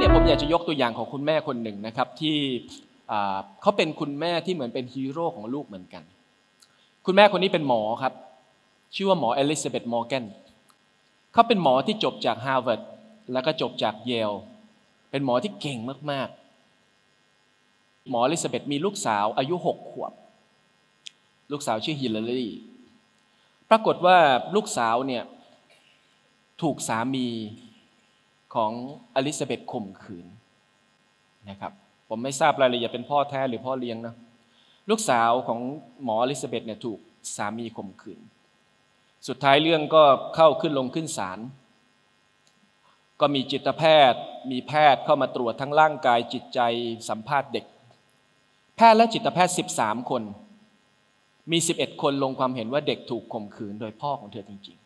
เนี่ยผมอยากจะยกตัวอย่างของคุณแม่คนหนึ่งนะครับที่เขาเป็นคุณแม่ที่เหมือนเป็นฮีโร่ของลูกเหมือนกันคุณแม่คนนี้เป็นหมอครับชื่อว่าหมอเอลิซาเบธมอร์แกนเขาเป็นหมอที่จบจากฮาร์วาร์ดแล้วก็จบจากเยลเป็นหมอที่เก่งมากๆหมอเอลิซาเบธมีลูกสาวอายุ6 ขวบลูกสาวชื่อฮิลลารีปรากฏว่าลูกสาวเนี่ยถูกสามีของอลิซาเบธข่มขืนนะครับผมไม่ทราบรายละเอียดเป็นพ่อแท้หรือพ่อเลี้ยงนะลูกสาวของหมออลิซาเบธเนี่ยถูกสามีข่มขืนสุดท้ายเรื่องก็เข้าขึ้นศาลก็มีจิตแพทย์มีแพทย์เข้ามาตรวจทั้งร่างกายจิตใจสัมภาษณ์เด็กแพทย์และจิตแพทย์13 คนมี11 คนลงความเห็นว่าเด็กถูกข่มขืนโดยพ่อของเธอจริง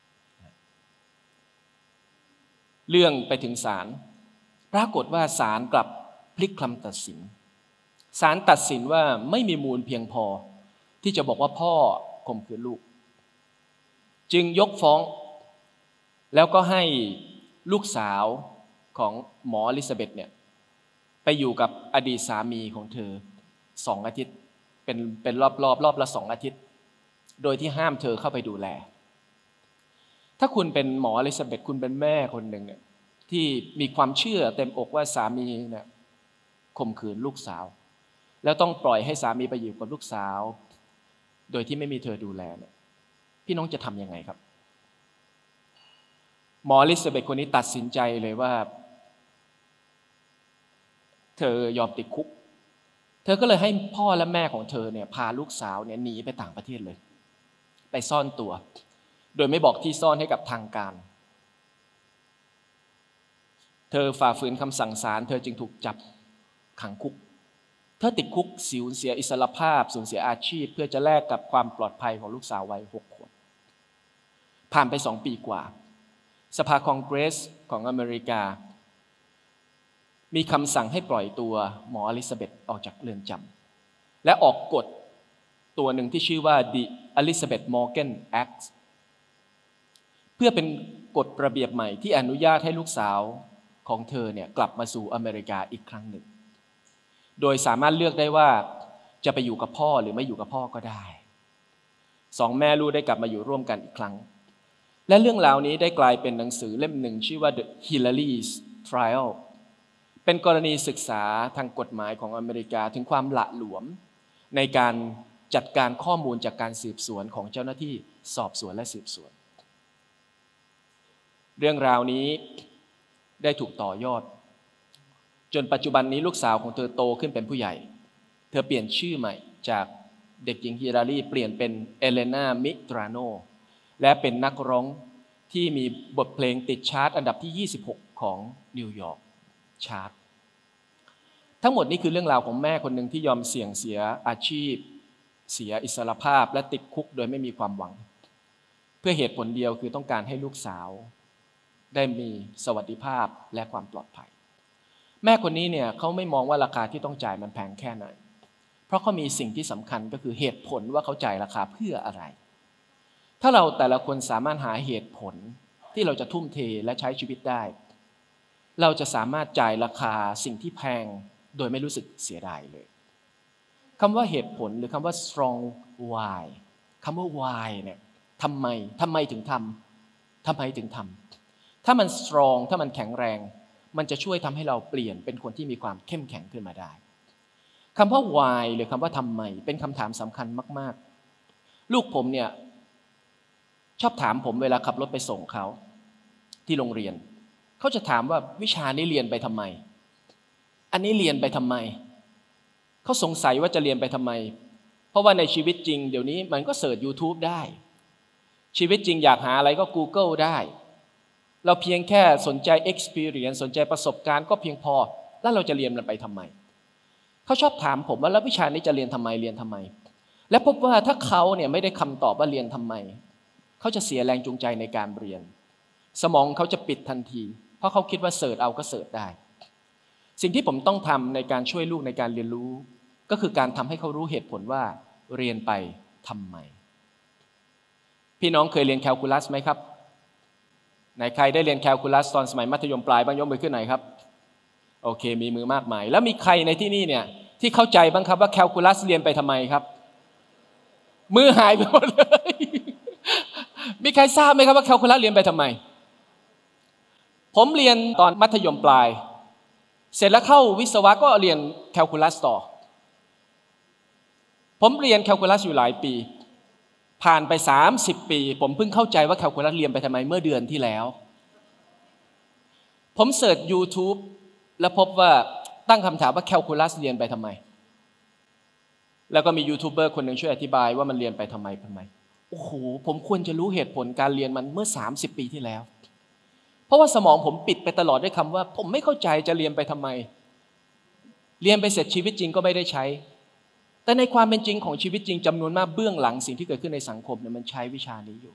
ๆเรื่องไปถึงศาลปรากฏว่าศาลกลับพลิกคำตัดสินศาลตัดสินว่าไม่มีมูลเพียงพอที่จะบอกว่าพ่อข่มขืนลูกจึงยกฟ้องแล้วก็ให้ลูกสาวของหมออลิซาเบธเนี่ยไปอยู่กับอดีตสามีของเธอ2 อาทิตย์เป็นรอบละ2 อาทิตย์โดยที่ห้ามเธอเข้าไปดูแลถ้าคุณเป็นหมออลิซาเบธคุณเป็นแม่คนหนึ่งเนี่ยที่มีความเชื่อเต็มอกว่าสามีเนี่ยข่มขืนลูกสาวแล้วต้องปล่อยให้สามีไปอยู่กับลูกสาวโดยที่ไม่มีเธอดูแลเนี่ยพี่น้องจะทำยังไงครับหมออลิซาเบธคนนี้ตัดสินใจเลยว่าเธอยอมติดคุกเธอก็เลยให้พ่อและแม่ของเธอเนี่ยพาลูกสาวเนี่ยหนีไปต่างประเทศเลยไปซ่อนตัวโดยไม่บอกที่ซ่อนให้กับทางการเธอฝ่าฝืนคำสั่งศาลเธอจึงถูกจับขังคุกเธอติดคุกสูญเสียอิสรภาพสูญเสียอาชีพเพื่อจะแลกกับความปลอดภัยของลูกสาววัย6 ขวบผ่านไป2 ปีกว่าสภาคองเกรสของอเมริกามีคำสั่งให้ปล่อยตัวหมออลิซาเบธออกจากเรือนจำและออกกฎตัวหนึ่งที่ชื่อว่า The Elizabeth Morgan Act เพื่อเป็นกฎระเบียบใหม่ที่อนุญาตให้ลูกสาวของเธอเนี่ยกลับมาสู่อเมริกาอีกครั้งหนึ่งโดยสามารถเลือกได้ว่าจะไปอยู่กับพ่อหรือไม่อยู่กับพ่อก็ได้2 แม่ลูกได้กลับมาอยู่ร่วมกันอีกครั้งและเรื่องราวนี้ได้กลายเป็นหนังสือเล่มหนึ่งชื่อว่า The Hillary's Trial เป็นกรณีศึกษาทางกฎหมายของอเมริกาถึงความหละหลวมในการจัดการข้อมูลจากการสืบสวนของเจ้าหน้าที่สอบสวนและสืบสวนเรื่องราวนี้ได้ถูกต่อยอดจนปัจจุบันนี้ลูกสาวของเธอโตขึ้นเป็นผู้ใหญ่เธอเปลี่ยนชื่อใหม่จากเด็กหญิงฮิลลารีเปลี่ยนเป็นเอเลนามิตราโนและเป็นนักร้องที่มีบทเพลงติดชาร์ตอันดับที่26ของนิวยอร์กชาร์ตทั้งหมดนี้คือเรื่องราวของแม่คนหนึ่งที่ยอมเสี่ยงเสียอาชีพเสียอิสรภาพและติดคุกโดยไม่มีความหวังเพื่อเหตุผลเดียวคือต้องการให้ลูกสาวได้มีสวัสดิภาพและความปลอดภัยแม่คนนี้เนี่ยเขาไม่มองว่าราคาที่ต้องจ่ายมันแพงแค่ไหนเพราะเขามีสิ่งที่สำคัญก็คือเหตุผลว่าเขาจ่ายราคาเพื่ออะไรถ้าเราแต่ละคนสามารถหาเหตุผลที่เราจะทุ่มเทและใช้ชีวิตได้เราจะสามารถจ่ายราคาสิ่งที่แพงโดยไม่รู้สึกเสียดายเลยคำว่าเหตุผลหรือคำว่า strong why คำว่า why เนี่ยทำไมถึงทำถ้ามัน strong ถ้ามันแข็งแรงมันจะช่วยทำให้เราเปลี่ยนเป็นคนที่มีความเข้มแข็งขึ้นมาได้คำว่า why หรือคำว่าทำไมเป็นคำถามสำคัญมากๆลูกผมเนี่ยชอบถามผมเวลาขับรถไปส่งเขาที่โรงเรียนเขาจะถามว่าวิชานี้เรียนไปทำไมอันนี้เรียนไปทำไมเขาสงสัยว่าจะเรียนไปทำไมเพราะว่าในชีวิตจริงเดี๋ยวนี้มันก็เสิร์ช YouTube ได้ชีวิตจริงอยากหาอะไรก็ Google ได้เราเพียงแค่สนใจ experience สนใจประสบการณ์ก็เพียงพอแล้วเราจะเรียนมันไปทำไมเขาชอบถามผมว่าแล้ววิชานี้จะเรียนทำไมและพบว่าถ้าเขาเนี่ยไม่ได้คำตอบว่าเรียนทำไมเขาจะเสียแรงจูงใจในการเรียนสมองเขาจะปิดทันทีเพราะเขาคิดว่าเสิร์ชเอาก็เสิร์ชได้สิ่งที่ผมต้องทำในการช่วยลูกในการเรียนรู้ก็คือการทำให้เขารู้เหตุผลว่าเรียนไปทำไมพี่น้องเคยเรียนแคลคูลัสไหมครับไหนใครได้เรียนแคลคูลัสตอนสมัยมัธยมปลายบ้างยกมือขึ้นหน่อยครับโอเคมีมือมากมายแล้วมีใครในที่นี่เนี่ยที่เข้าใจบ้างครับว่าแคลคูลัสเรียนไปทำไมครับมือหายไปหมดเลยมีใครทราบไหมครับว่าแคลคูลัสเรียนไปทำไมผมเรียนตอนมัธยมปลายเสร็จแล้วเข้าวิศวะก็เรียนแคลคูลัสต่อผมเรียนแคลคูลัสอยู่หลายปีผ่านไป30 ปีผมเพิ่งเข้าใจว่าแคลคูลัสเรียนไปทำไมเมื่อเดือนที่แล้วผมเสิร์ช YouTube แล้วพบว่าตั้งคำถามว่าแคลคูลัสเรียนไปทำไมแล้วก็มียูทูบเบอร์คนหนึ่งช่วยอธิบายว่ามันเรียนไปทำไมโอ้โหผมควรจะรู้เหตุผลการเรียนมันเมื่อ30 ปีที่แล้วเพราะว่าสมองผมปิดไปตลอดด้วยคำว่าผมไม่เข้าใจจะเรียนไปทำไมเรียนไปเสร็จชีวิตจริงก็ไม่ได้ใช้แต่ในความเป็นจริงของชีวิตจริงจำนวนมากเบื้องหลังสิ่งที่เกิดขึ้นในสังคมเนี่ยมันใช้วิชานี้อยู่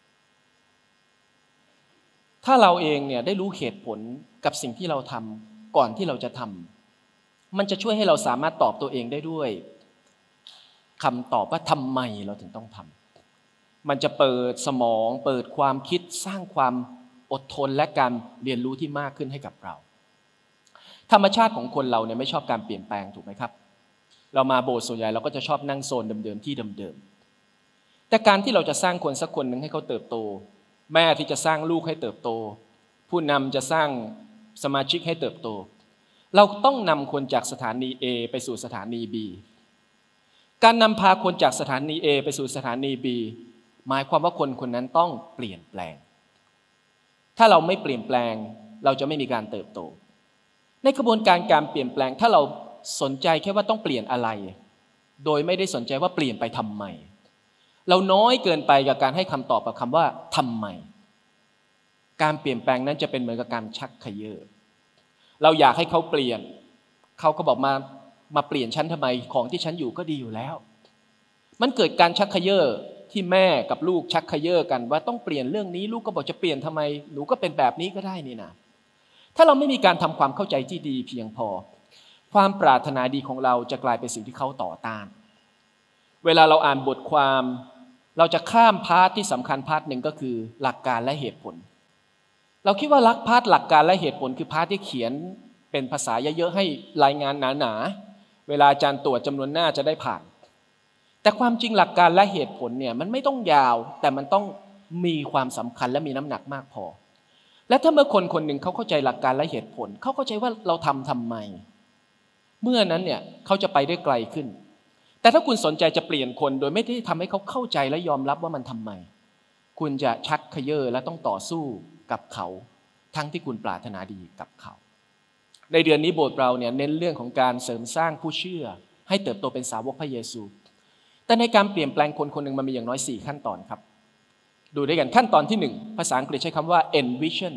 ถ้าเราเองเนี่ยได้รู้เหตุผลกับสิ่งที่เราทำก่อนที่เราจะทำมันจะช่วยให้เราสามารถตอบตัวเองได้ด้วยคำตอบว่าทำไมเราถึงต้องทำมันจะเปิดสมองเปิดความคิดสร้างความอดทนและการเรียนรู้ที่มากขึ้นให้กับเราธรรมชาติของคนเราเนี่ยไม่ชอบการเปลี่ยนแปลงถูกไหมครับเรามาโบสถ์ส่วนใหญ่เราก็จะชอบนั่งโซนเดิมๆที่เดิมๆแต่การที่เราจะสร้างคนสักคนหนึ่งให้เขาเติบโตแม่ที่จะสร้างลูกให้เติบโตผู้นำจะสร้างสมาชิกให้เติบโตเราต้องนำคนจากสถานี A ไปสู่สถานี B การนำพาคนจากสถานี A ไปสู่สถานี B หมายความว่าคนคนนั้นต้องเปลี่ยนแปลงถ้าเราไม่เปลี่ยนแปลงเราจะไม่มีการเติบโตในกระบวนการการเปลี่ยนแปลงถ้าเราสนใจแค่ว่าต้องเปลี่ยนอะไรโดยไม่ได้สนใจว่าเปลี่ยนไปทำไมเราน้อยเกินไปกับการให้คำตอบกับคำว่าทำไมการเปลี่ยนแปลงนั้นจะเป็นเหมือนกับการชักเขย่อเราอยากให้เขาเปลี่ยนเขาก็บอกมาเปลี่ยนฉันทำไมของที่ฉันอยู่ก็ดีอยู่แล้วมันเกิดการชักเขย่อที่แม่กับลูกชักเขย่อกันว่าต้องเปลี่ยนเรื่องนี้ลูกก็บอกจะเปลี่ยนทำไมหนูก็เป็นแบบนี้ก็ได้นี่นะถ้าเราไม่มีการทำความเข้าใจที่ดีเพียงพอความปรารถนาดีของเราจะกลายเป็นสิ่งที่เขาต่อต้านเวลาเราอ่านบทความเราจะข้ามพาร์ทที่สำคัญพาร์ทหนึ่งก็คือหลักการและเหตุผลเราคิดว่าพาร์ทหลักการและเหตุผลคือพาร์ทที่เขียนเป็นภาษาเยอะๆให้รายงานหนาๆเวลาอาจารย์ตรวจจำนวนหน้าจะได้ผ่านแต่ความจริงหลักการและเหตุผลเนี่ยมันไม่ต้องยาวแต่มันต้องมีความสำคัญและมีน้ำหนักมากพอและถ้าเมื่อคนคนหนึ่งเขาเข้าใจหลักการและเหตุผลเขาเข้าใจว่าเราทำไมเมื่อนั้นเนี่ยเขาจะไปได้ไกลขึ้นแต่ถ้าคุณสนใจจะเปลี่ยนคนโดยไม่ได้ทำให้เขาเข้าใจและยอมรับว่ามันทำไมคุณจะชักเขย่อและต้องต่อสู้กับเขาทั้งที่คุณปรารถนาดีกับเขาในเดือนนี้โบสถ์เราเนี่ยเน้นเรื่องของการเสริมสร้างผู้เชื่อให้เติบโตเป็นสาวกพระเยซูแต่ในการเปลี่ยนแปลงคนคนหนึ่งมันมีอย่างน้อย4ขั้นตอนครับดูด้วยกันขั้นตอนที่1ภาษาอังกฤษใช้คำว่า envision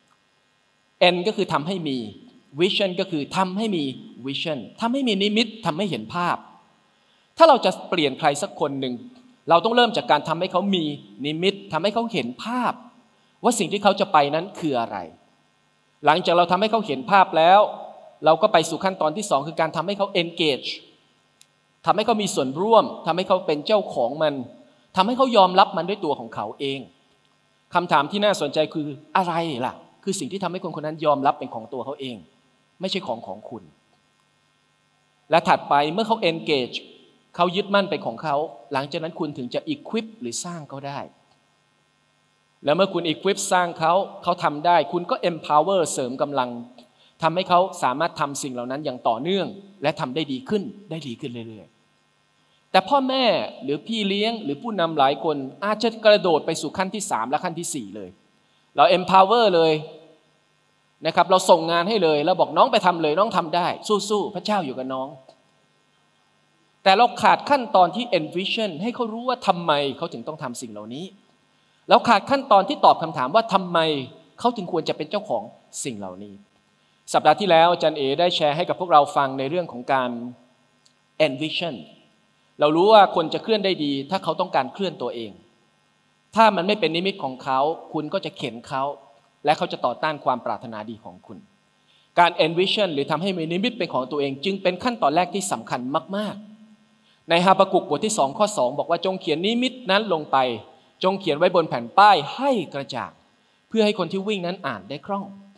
N ก็คือทำให้มี vision ก็คือทำให้มี vision ทำให้มีนิมิตทำให้เห็นภาพถ้าเราจะเปลี่ยนใครสักคนหนึ่งเราต้องเริ่มจากการทำให้เขามีนิมิตทำให้เขาเห็นภาพว่าสิ่งที่เขาจะไปนั้นคืออะไรหลังจากเราทำให้เขาเห็นภาพแล้วเราก็ไปสู่ขั้นตอนที่2คือการทำให้เขา engage ทำให้เขามีส่วนร่วมทำให้เขาเป็นเจ้าของมันทำให้เขายอมรับมันด้วยตัวของเขาเองคำถามที่น่าสนใจคืออะไรล่ะคือสิ่งที่ทำให้คนคนนั้นยอมรับเป็นของตัวเขาเองไม่ใช่ของคุณและถัดไปเมื่อเขา engage เขายึดมั่นเป็นของเขาหลังจากนั้นคุณถึงจะ equip หรือสร้างเขาได้แล้วเมื่อคุณ equip สร้างเขาทำได้คุณก็ empower เสริมกำลังทำให้เขาสามารถทำสิ่งเหล่านั้นอย่างต่อเนื่องและทำได้ดีขึ้นเรื่อยๆแต่พ่อแม่หรือพี่เลี้ยงหรือผู้นำหลายคนอาจจะกระโดดไปสู่ขั้นที่3และขั้นที่4เลยเรา empower เลยนะครับเราส่งงานให้เลยแล้วบอกน้องไปทำเลยน้องทำได้สู้ๆพระเจ้าอยู่กับน้องแต่เราขาดขั้นตอนที่ envision ให้เขารู้ว่าทำไมเขาถึงต้องทำสิ่งเหล่านี้แล้วขาดขั้นตอนที่ตอบคำถามว่าทำไมเขาถึงควรจะเป็นเจ้าของสิ่งเหล่านี้สัปดาห์ที่แล้วอาจารย์เอได้แชร์ให้กับพวกเราฟังในเรื่องของการ envision เรารู้ว่าคนจะเคลื่อนได้ดีถ้าเขาต้องการเคลื่อนตัวเองถ้ามันไม่เป็นนิมิตของเขาคุณก็จะเข็นเขาและเขาจะต่อต้านความปรารถนาดีของคุณการ envision หรือทำให้มีนิมิตเป็นของตัวเองจึงเป็นขั้นตอนแรกที่สำคัญมากๆในฮาบากุกบทที่2ข้อ2บอกว่าจงเขียนนิมิตนั้นลงไปจงเขียนไว้บนแผ่นป้ายให้กระจ่างเพื่อให้คนที่วิ่งนั้นอ่านได้คล่อง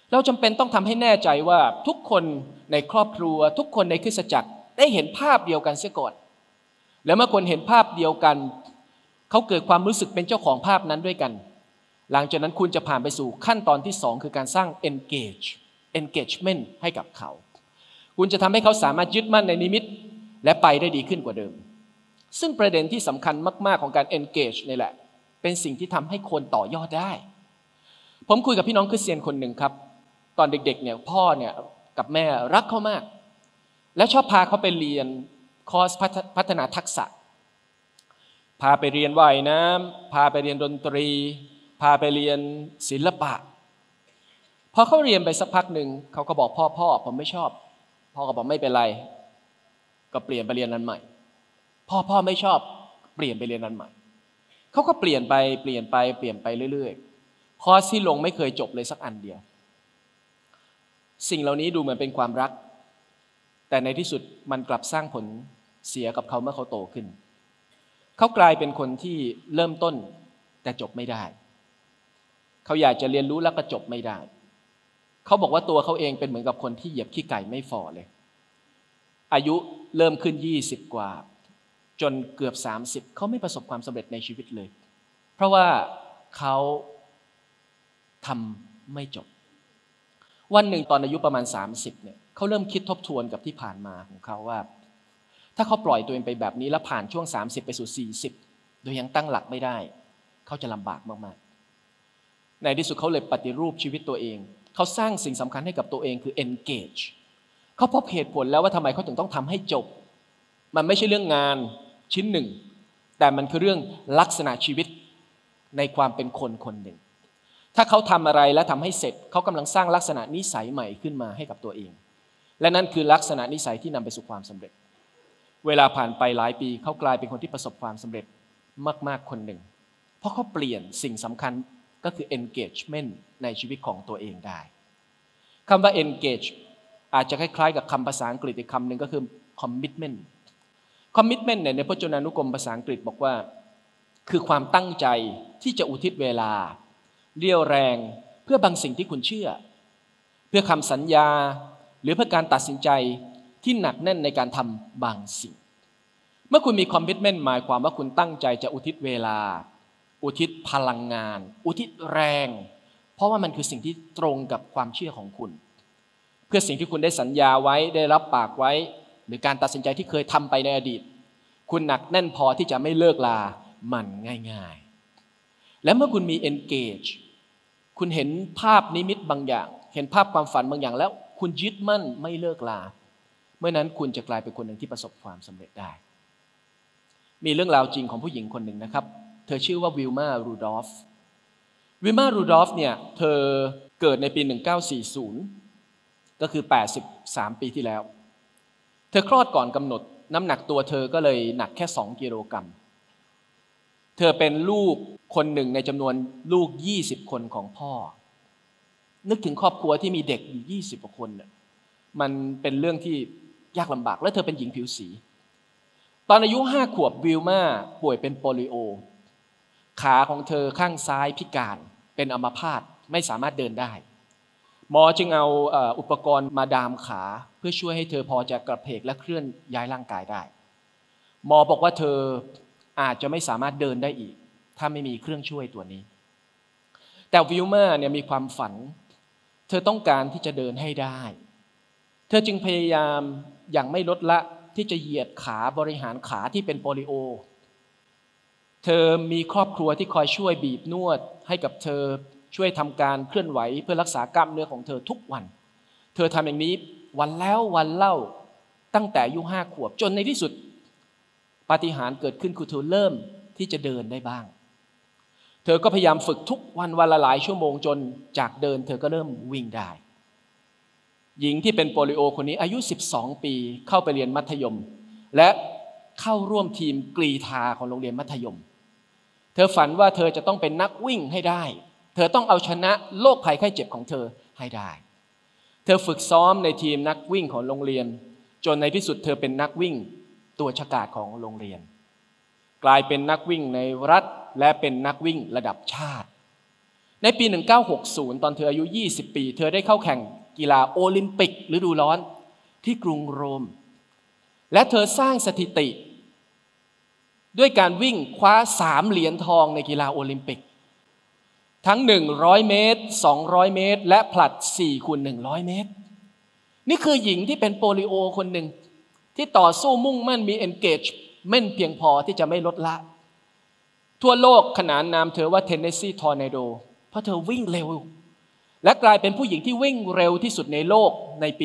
เราจำเป็นต้องทำให้แน่ใจว่าทุกคนในครอบครัวทุกคนในคริสตจักรได้เห็นภาพเดียวกันเสียก่อนแล้วเมื่อคนเห็นภาพเดียวกันเขาเกิดความรู้สึกเป็นเจ้าของภาพนั้นด้วยกันหลังจากนั้นคุณจะผ่านไปสู่ขั้นตอนที่2คือการสร้าง engagement ให้กับเขาคุณจะทำให้เขาสามารถยึดมั่นในนิมิตและไปได้ดีขึ้นกว่าเดิมซึ่งประเด็นที่สำคัญมากๆของการ engage นี่แหละเป็นสิ่งที่ทำให้คนต่อยอดได้ผมคุยกับพี่น้องคริสเตียนคนหนึ่งครับตอนเด็กๆเนี่ยพ่อเนี่ยกับแม่รักเขามากและชอบพาเขาไปเรียนคอร์สพัฒนาทักษะพาไปเรียนว่ายน้ำพาไปเรียนดนตรีพาไปเรียนศิลปะพอเขาเรียนไปสักพักหนึ่งเขาก็บอกพ่อผมไม่ชอบพ่อก็บอกไม่เป็นไรก็เปลี่ยนไปเรียนนั้นใหม่พ่อไม่ชอบเปลี่ยนไปเรียนนั้นใหม่เขาก็เปลี่ยนไปเรื่อยๆคอร์สที่ลงไม่เคยจบเลยสักอันเดียวสิ่งเหล่านี้ดูเหมือนเป็นความรักแต่ในที่สุดมันกลับสร้างผลเสียกับเขาเมื่อเขาโตขึ้นเขากลายเป็นคนที่เริ่มต้นแต่จบไม่ได้เขาอยากจะเรียนรู้แล้วก็จบไม่ได้เขาบอกว่าตัวเขาเองเป็นเหมือนกับคนที่เหยียบขี้ไก่ไม่ฝ่อเลยอายุเริ่มขึ้น20กว่าจนเกือบ30เขาไม่ประสบความสำเร็จในชีวิตเลยเพราะว่าเขาทำไม่จบวันหนึ่งตอนอายุประมาณ30เนี่ยเขาเริ่มคิดทบทวนกับที่ผ่านมาของเขาว่าถ้าเขาปล่อยตัวเองไปแบบนี้แล้วผ่านช่วง30ไปสู่40โดยยังตั้งหลักไม่ได้เขาจะลำบากมากๆในที่สุดเขาเลยปฏิรูปชีวิตตัวเองเขาสร้างสิ่งสำคัญให้กับตัวเองคือ engage เขาพบเหตุผลแล้วว่าทำไมเขาถึงต้องทำให้จบมันไม่ใช่เรื่องงานชิ้นหนึ่งแต่มันคือเรื่องลักษณะชีวิตในความเป็นคนคนหนึ่งถ้าเขาทำอะไรและทำให้เสร็จเขากำลังสร้างลักษณะนิสัยใหม่ขึ้นมาให้กับตัวเองและนั่นคือลักษณะนิสัยที่นำไปสู่ความสำเร็จเวลาผ่านไปหลายปีเขากลายเป็นคนที่ประสบความสำเร็จมากๆคนหนึ่งเพราะเขาเปลี่ยนสิ่งสำคัญก็คือ engagement ในชีวิตของตัวเองได้คำว่า engage อาจจะคล้ายๆกับคำภาษาอังกฤษอีกคำหนึ่งก็คือ commitment เนี่ยในพจนานุกรมภาษาอังกฤษบอกว่าคือความตั้งใจที่จะอุทิศเวลาเรี่ยวแรงเพื่อบางสิ่งที่คุณเชื่อเพื่อคำสัญญาหรือเพื่อการตัดสินใจที่หนักแน่นในการทำบางสิ่งเมื่อคุณมีคอมมิตเมนต์หมายความว่าคุณตั้งใจจะอุทิศเวลาอุทิศพลังงานอุทิศแรงเพราะว่ามันคือสิ่งที่ตรงกับความเชื่อของคุณเพื่อสิ่งที่คุณได้สัญญาไว้ได้รับปากไว้หรือการตัดสินใจที่เคยทำไปในอดีตคุณหนักแน่นพอที่จะไม่เลิกลามันง่ายๆและเมื่อคุณมี engage คุณเห็นภาพนิมิตบางอย่างเห็นภาพความฝันบางอย่างแล้วคุณยึดมั่นไม่เลิกลาเมื่อนั้นคุณจะกลายเป็นคนหนึ่งที่ประสบความสำเร็จได้มีเรื่องราวจริงของผู้หญิงคนหนึ่งนะครับเธอชื่อว่าวิลมารูดอฟเนี่ยเธอเกิดในปี1940ก็คือ83ปีที่แล้วเธอคลอดก่อนกำหนดน้ำหนักตัวเธอก็เลยหนักแค่2กิโลกรัมเธอเป็นลูกคนหนึ่งในจำนวนลูก20คนของพ่อนึกถึงครอบครัวที่มีเด็กอยู่20กว่าคนเนี่ยมันเป็นเรื่องที่ยากลำบากและเธอเป็นหญิงผิวสีตอนอายุ5 ขวบวิลมาป่วยเป็นโปลิโอขาของเธอข้างซ้ายพิการเป็นอัมพาตไม่สามารถเดินได้หมอจึงเอาอุปกรณ์มาดามขาเพื่อช่วยให้เธอพอจะกระเพกและเคลื่อนย้ายร่างกายได้หมอบอกว่าเธออาจจะไม่สามารถเดินได้อีกถ้าไม่มีเครื่องช่วยตัวนี้แต่วิลมาเนี่ยมีความฝันเธอต้องการที่จะเดินให้ได้เธอจึงพยายามอย่างไม่ลดละที่จะเหยียดขาบริหารขาที่เป็นโปลิโอเธอมีครอบครัวที่คอยช่วยบีบนวดให้กับเธอช่วยทำการเคลื่อนไหวเพื่อรักษากล้ามเนื้อของเธอทุกวันเธอทำอย่างนี้วันแล้ววันเล่าตั้งแต่อายุ5 ขวบจนในที่สุดปาฏิหาริย์เกิดขึ้นคือเธอเริ่มที่จะเดินได้บ้างเธอก็พยายามฝึกทุกวันวันละหลายชั่วโมงจนจากเดินเธอก็เริ่มวิ่งได้หญิงที่เป็นโปลิโอคนนี้อายุ12ปีเข้าไปเรียนมัธยมและเข้าร่วมทีมกรีฑาของโรงเรียนมัธยมเธอฝันว่าเธอจะต้องเป็นนักวิ่งให้ได้เธอต้องเอาชนะโรคภัยไข้เจ็บของเธอให้ได้เธอฝึกซ้อมในทีมนักวิ่งของโรงเรียนจนในที่สุดเธอเป็นนักวิ่งตัวฉกาจของโรงเรียนกลายเป็นนักวิ่งในรัฐและเป็นนักวิ่งระดับชาติในปี 1960 ตอนเธออายุ 20 ปีเธอได้เข้าแข่งกีฬาโอลิมปิกฤดูร้อนที่กรุงโรมและเธอสร้างสถิติด้วยการวิ่งคว้า3 เหรียญทองในกีฬาโอลิมปิกทั้ง100 เมตร200 เมตรและผลัด4 คูณ 100 เมตรนี่คือหญิงที่เป็นโปลิโอคนหนึ่งที่ต่อสู้มุ่งมั่นมี engagement เพียงพอที่จะไม่ลดละทั่วโลกขนานนามเธอว่า Tennessee Tornado เพราะเธอวิ่งเร็วและกลายเป็นผู้หญิงที่วิ่งเร็วที่สุดในโลกในปี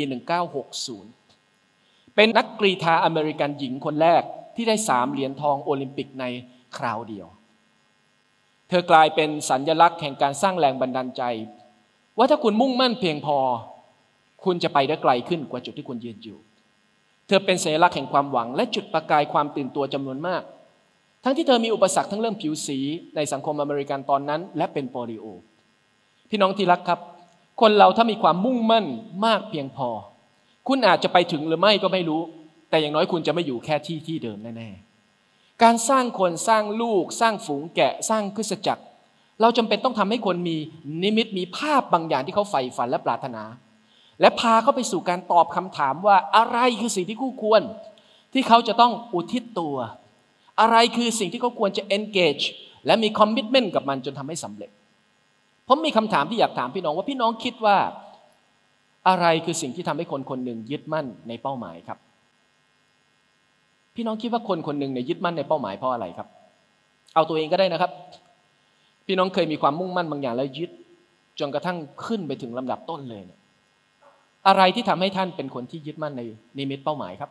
1960 เป็นนักกรีฑาอเมริกันหญิงคนแรกที่ได้3 เหรียญทองโอลิมปิกในคราวเดียวเธอกลายเป็นสัญลักษณ์แห่งการสร้างแรงบันดาลใจว่าถ้าคุณมุ่งมั่นเพียงพอคุณจะไปได้ไกลขึ้นกว่าจุดที่คุณยืนอยู่เธอเป็นสัญลักษณ์แห่งความหวังและจุดประกายความตื่นตัวจำนวนมากทั้งที่เธอมีอุปสรรคทั้งเรื่องผิวสีในสังคมอเมริกันตอนนั้นและเป็นโปลิโอพี่น้องที่รักครับคนเราถ้ามีความมุ่งมั่นมากเพียงพอคุณอาจจะไปถึงหรือไม่ก็ไม่รู้แต่อย่างน้อยคุณจะไม่อยู่แค่ที่เดิมแน่ๆการสร้างคนสร้างลูกสร้างฝูงแกะสร้างคริสตจักรเราจำเป็นต้องทำให้คนมีนิมิตมีภาพบางอย่างที่เขาใฝ่ฝันและปรารถนาและพาเขาไปสู่การตอบคำถามว่าอะไรคือสิ่งที่คู่ควรที่เขาจะต้องอุทิศตัวอะไรคือสิ่งที่เขาควรจะ engage และมี commitment กับมันจนทำให้สำเร็จผมมีคำถามที่อยากถามพี่น้องว่าพี่น้องคิดว่าอะไรคือสิ่งที่ทำให้คนคนหนึ่งยึดมั่นในเป้าหมายครับพี่น้องคิดว่าคนคนหนึ่งเนี่ยยึดมั่นในเป้าหมายเพราะอะไรครับเอาตัวเองก็ได้นะครับพี่น้องเคยมีความมุ่งมั่นบางอย่างแล้วยึดจนกระทั่งขึ้นไปถึงลำดับต้นเลยเนี่ยอะไรที่ทำให้ท่านเป็นคนที่ยึดมั่นในนิมิตเป้าหมายครับ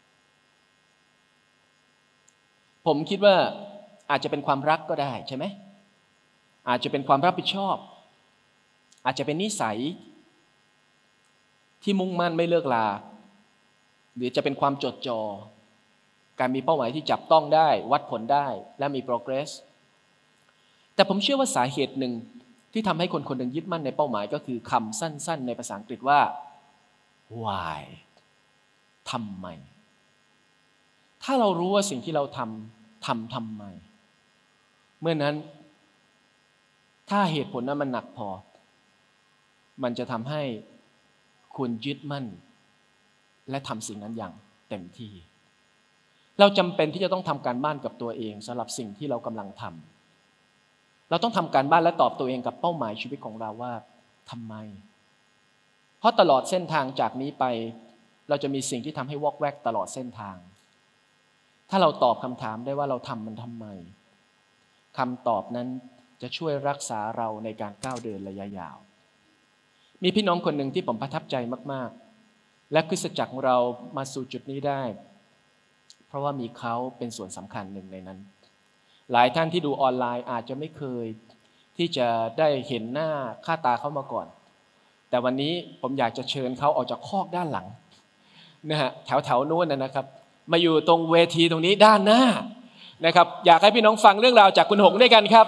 ผมคิดว่าอาจจะเป็นความรักก็ได้ใช่ไหมอาจจะเป็นความรับผิดชอบอาจจะเป็นนิสัยที่มุ่งมั่นไม่เลิกลาหรือจะเป็นความจดจ่อการมีเป้าหมายที่จับต้องได้วัดผลได้และมี progress แต่ผมเชื่อว่าสาเหตุหนึ่งที่ทำให้คนคนหนึ่งยึดมั่นในเป้าหมายก็คือคำสั้นๆในภาษาอังกฤษว่า why ทำไมถ้าเรารู้ว่าสิ่งที่เราทำไมเมื่อนั้นถ้าเหตุผลนั้นมันหนักพอมันจะทำให้คุณยึดมั่นและทำสิ่งนั้นอย่างเต็มที่เราจำเป็นที่จะต้องทำการบ้านกับตัวเองสำหรับสิ่งที่เรากำลังทำเราต้องทำการบ้านและตอบตัวเองกับเป้าหมายชีวิตของเราว่าทำไมเพราะตลอดเส้นทางจากนี้ไปเราจะมีสิ่งที่ทำให้วอกแวกตลอดเส้นทางถ้าเราตอบคำถามได้ว่าเราทำมันทำไมคำตอบนั้นจะช่วยรักษาเราในการก้าวเดินระยะยาวมีพี่น้องคนหนึ่งที่ผมประทับใจมากๆและคริสตจักรของเรามาสู่จุดนี้ได้เพราะว่ามีเขาเป็นส่วนสำคัญหนึ่งในนั้นหลายท่านที่ดูออนไลน์อาจจะไม่เคยที่จะได้เห็นหน้าค่าตาเขามาก่อนแต่วันนี้ผมอยากจะเชิญเขาออกจากคอกด้านหลังนะฮะแถวนู้นนะครับมาอยู่ตรงเวทีตรงนี้ด้านหน้านะครับอยากให้พี่น้องฟังเรื่องราวจากคุณหงด้วยกันครับ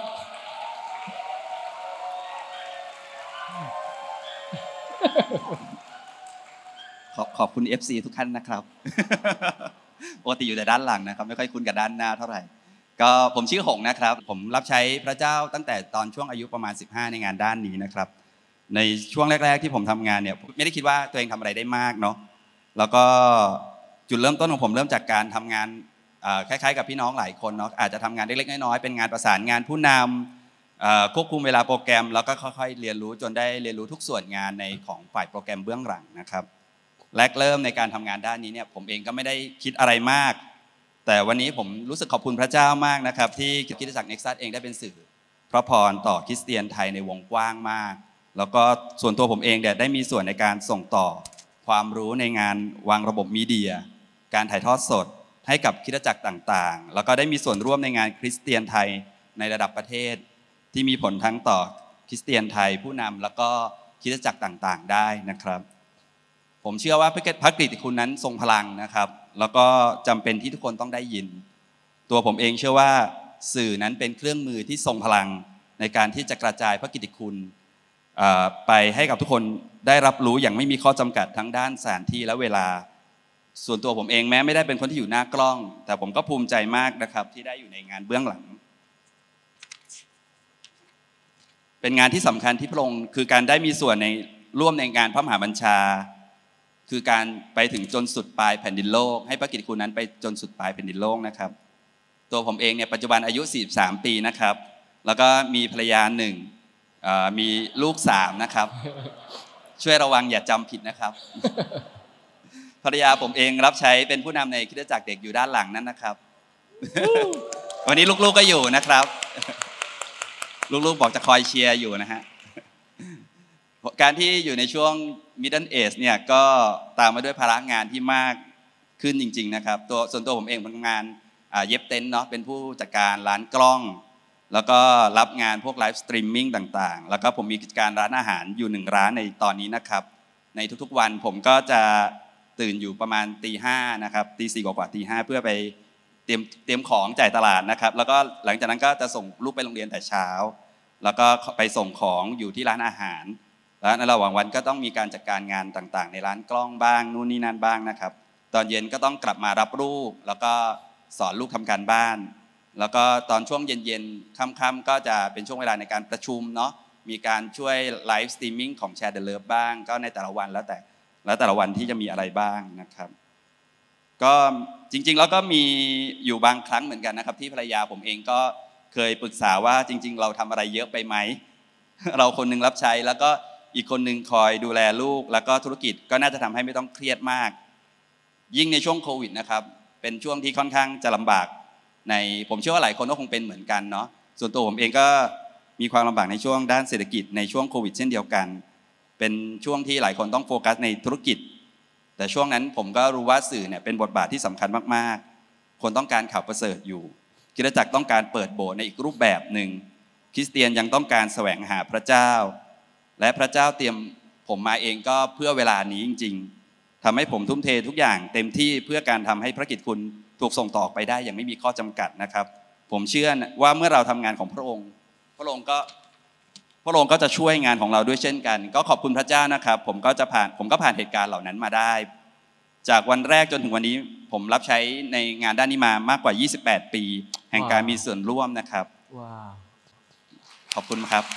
ขอบคุณ FC ทุกท่านนะครับปกติอยู่แต่ด้านหลังนะครับไม่ค่อยคุ้นกับด้านหน้าเท่าไหร่ก็ผมชื่อหงนะครับผมรับใช้พระเจ้าตั้งแต่ตอนช่วงอายุประมาณ15ในงานด้านนี้นะครับในช่วงแรกๆที่ผมทำงานเนี่ยไม่ได้คิดว่าตัวเองทำอะไรได้มากเนาะแล้วก็จุดเริ่มต้นของผมเริ่มจากการทำงานคล้ายๆกับพี่น้องหลายคนเนาะอาจจะทำงานเล็กๆน้อยๆเป็นงานประสานงานผู้นำควบคุมเวลาโปรแกรมแล้วก็ค่อยๆเรียนรู้จนได้เรียนรู้ทุกส่วนงานในของฝ่ายโปรแกรมเบื้องหลังนะครับแรกเริ่มในการทำงานด้านนี้เนี่ยผมเองก็ไม่ได้คิดอะไรมากแต่วันนี้ผมรู้สึกขอบคุณพระเจ้ามากนะครับที่คริสตจักรเน็กซัสเองได้เป็นสื่อพระพรต่อคริสเตียนไทยในวงกว้างมากแล้วก็ส่วนตัวผมเองเนี่ยได้มีส่วนในการส่งต่อความรู้ในงานวางระบบมีเดียการถ่ายทอดสดให้กับคริสตจักรต่างๆแล้วก็ได้มีส่วนร่วมในงานคริสเตียนไทยในระดับประเทศที่มีผลทั้งต่อคริสเตียนไทยผู้นำแล้วก็คริสตจักรต่างๆได้นะครับผมเชื่อว่าพระกฤตติคุณนั้นทรงพลังนะครับแล้วก็จำเป็นที่ทุกคนต้องได้ยินตัวผมเองเชื่อว่าสื่อนั้นเป็นเครื่องมือที่ทรงพลังในการที่จะกระจายพระกิตติคุณไปให้กับทุกคนได้รับรู้อย่างไม่มีข้อจำกัดทั้งด้านสถานที่และเวลาส่วนตัวผมเองแม้ไม่ได้เป็นคนที่อยู่หน้ากล้องแต่ผมก็ภูมิใจมากนะครับที่ได้อยู่ในงานเบื้องหลังเป็นงานที่สำคัญที่พระองค์คือการได้มีส่วนในร่วมในงานพระมหาบัญชาคือการไปถึงจนสุดปลายแผ่นดินโลกให้พระกิตติคุณนั้นไปจนสุดปลายแผ่นดินโลกนะครับตัวผมเองเนี่ยปัจจุบันอายุ43ปีนะครับแล้วก็มีภรรยา1มีลูก3นะครับช่วยระวังอย่าจำผิดนะครับภรรยาผมเองรับใช้เป็นผู้นำในคริสตจักรเด็กอยู่ด้านหลังนั้นนะครับวันนี้ลูกๆก็อยู่นะครับลูกๆบอกจะคอยเชียร์อยู่นะฮะการที่อยู่ในช่วง middle age เนี่ยก็ตามมาด้วยภาระงานที่มากขึ้นจริงๆนะครับส่วนตัวผมเองทำงานเย็บเต็นท์เนาะเป็นผู้จัดการร้านกล้องแล้วก็รับงานพวกไลฟ์สตรีมมิ่งต่างๆแล้วก็ผมมีกิจการร้านอาหารอยู่1ร้านในตอนนี้นะครับในทุกๆวันผมก็จะตื่นอยู่ประมาณตี 5นะครับตี 4กว่าตี 5เพื่อไปเตรียมของจ่ายตลาดนะครับแล้วก็หลังจากนั้นก็จะส่งลูกไปโรงเรียนแต่เช้าแล้วก็ไปส่งของอยู่ที่ร้านอาหารแล้วในระหว่างวันก็ต้องมีการจัดการงานต่างๆในร้านกล้องบ้างนู่นนี่นั่นบ้างนะครับตอนเย็นก็ต้องกลับมารับลูกแล้วก็สอนลูกทำการบ้านแล้วก็ตอนช่วงเย็นๆค่ำๆก็จะเป็นช่วงเวลาในการประชุมเนาะมีการช่วยไลฟ์สตรีมมิ่งของแชร์เดอะเลิฟบ้างก็ในแต่ละวันแล้วแต่ละวันที่จะมีอะไรบ้างนะครับก็จริงๆแล้วก็มีอยู่บางครั้งเหมือนกันนะครับที่ภรรยาผมเองก็เคยปรึกษาว่าจริงๆเราทำอะไรเยอะไปไหม เราคนนึงรับใช้แล้วก็อีกคนนึงคอยดูแลลูกแล้วก็ธุรกิจก็น่าจะทำให้ไม่ต้องเครียดมากยิ่งในช่วงโควิดนะครับเป็นช่วงที่ค่อนข้างจะลำบากผมเชื่อว่าหลายคนก็คงเป็นเหมือนกันเนาะส่วนตัวผมเองก็มีความลำบากในช่วงด้านเศรษฐกิจในช่วงโควิดเช่นเดียวกันเป็นช่วงที่หลายคนต้องโฟกัสในธุรกิจแต่ช่วงนั้นผมก็รู้ว่าสื่อเนี่ยเป็นบทบาทที่สำคัญมากๆคนต้องการข่าวประเสริฐอยู่คริสตจักรต้องการเปิดโบสถ์ในอีกรูปแบบหนึ่งคริสเตียนยังต้องการแสวงหาพระเจ้าและพระเจ้าเตรียมผมมาเองก็เพื่อเวลานี้จริงๆทำให้ผมทุ่มเททุกอย่างเต็มที่เพื่อการทำให้พระกิตติคุณถูกส่งต่อไปได้อย่างไม่มีข้อจำกัดนะครับผมเชื่อว่าเมื่อเราทำงานของพระองค์ก็จะช่วยงานของเราด้วยเช่นกันก็ขอบคุณพระเจ้านะครับผมก็ผ่านเหตุการณ์เหล่านั้นมาได้จากวันแรกจนถึงวันนี้ผมรับใช้ในงานด้านนี้มามากกว่า28ปีแห่งการมีส่วนร่วมนะครับขอบคุณครับ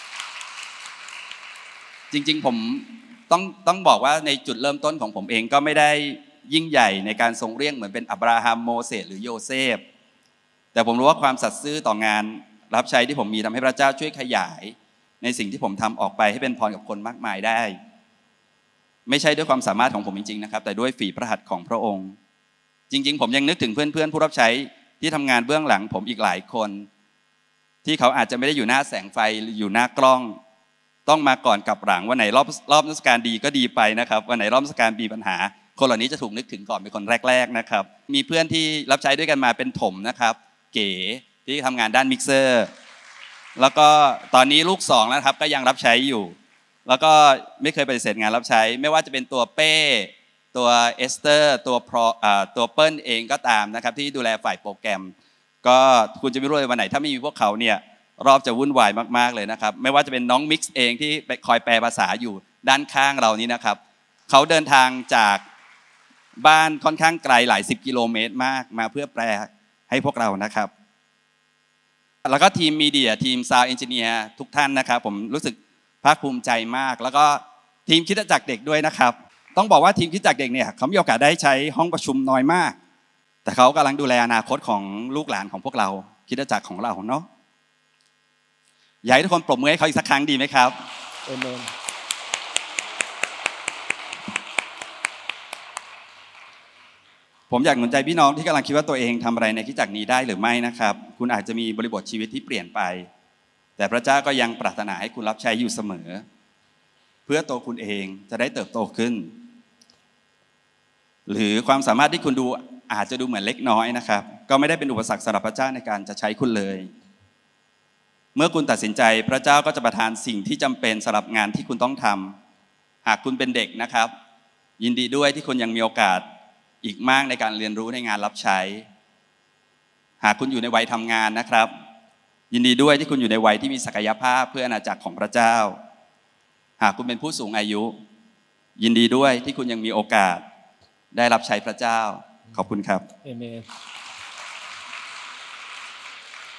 จริงๆผมต้องบอกว่าในจุดเริ่มต้นของผมเองก็ไม่ได้ยิ่งใหญ่ในการทรงเรียกเหมือนเป็นอับราฮัมโมเสสหรือโยเซฟแต่ผมรู้ว่าความสัตย์ซื่อต่องานรับใช้ที่ผมมีทำให้พระเจ้าช่วยขยายในสิ่งที่ผมทำออกไปให้เป็นพรกับคนมากมายได้ไม่ใช่ด้วยความสามารถของผมจริงๆนะครับแต่ด้วยฝีพระหัตถ์ของพระองค์จริงๆผมยังนึกถึงเพื่อนๆผู้รับใช้ที่ทำงานเบื้องหลังผมอีกหลายคนที่เขาอาจจะไม่ได้อยู่หน้าแสงไฟอยู่หน้ากล้องต้องมาก่อนกลับหลังวันไหนรอบนมัสการดีก็ดีไปนะครับวันไหนรอบนมัสการมีปัญหาคนเหล่านี้จะถูกนึกถึงก่อนเป็นคนแรกๆนะครับมีเพื่อนที่รับใช้ด้วยกันมาเป็นถมนะครับเก๋ที่ทำงานด้านมิกเซอร์แล้วก็ตอนนี้ลูก2แล้วครับก็ยังรับใช้อยู่แล้วก็ไม่เคยปฏิเสธงานรับใช้ไม่ว่าจะเป็นตัวเป้ตัวเอสเตอร์ตัวเปิ้ลเองก็ตามนะครับที่ดูแลฝ่ายโปรแกรมก็คุณจะไม่รู้เลยวันไหนถ้าไม่มีพวกเขาเนี่ยรอบจะวุ่นวายมากๆเลยนะครับไม่ว่าจะเป็นน้องมิกซ์เองที่คอยแปลภาษาอยู่ด้านข้างเรานี้นะครับเขาเดินทางจากบ้านค่อนข้างไกลหลาย10 กิโลเมตรมากมาเพื่อแปลให้พวกเรานะครับแล้วก็ทีมมีเดียทีมซาวด์เอนจิเนียร์ทุกท่านนะครับผมรู้สึกภาคภูมิใจมากแล้วก็ทีมคริสตจักรเด็กด้วยนะครับต้องบอกว่าทีมคริสตจักรเด็กเนี่ยเขามีโอกาสได้ใช้ห้องประชุมน้อยมากแต่เขากำลังดูแลอนาคตของลูกหลานของพวกเราคริสตจักรของเราเนาะอยากให้ทุกคนปรบมือให้เขาอีกสักครั้งดีไหมครับเอเมนผมอยากหนุนใจพี่น้องที่กำลังคิดว่าตัวเองทำอะไรในคริสตจักรนี้ได้หรือไม่นะครับคุณอาจจะมีบริบทชีวิตที่เปลี่ยนไปแต่พระเจ้าก็ยังปรารถนาให้คุณรับใช้อยู่เสมอเพื่อตัวคุณเองจะได้เติบโตขึ้นหรือความสามารถที่คุณดูอาจจะดูเหมือนเล็กน้อยนะครับก็ไม่ได้เป็นอุปสรรคสำหรับพระเจ้าในการจะใช้คุณเลยเมื่อคุณตัดสินใจพระเจ้าก็จะประทานสิ่งที่จำเป็นสำหรับงานที่คุณต้องทำหากคุณเป็นเด็กนะครับยินดีด้วยที่คุณยังมีโอกาสอีกมากในการเรียนรู้ในงานรับใช้หากคุณอยู่ในวัยทำงานนะครับยินดีด้วยที่คุณอยู่ในวัยที่มีศักยภาพเพื่ออาณาจักรของพระเจ้าหากคุณเป็นผู้สูงอายุยินดีด้วยที่คุณยังมีโอกาสได้รับใช้พระเจ้าขอบคุณครับเอเมน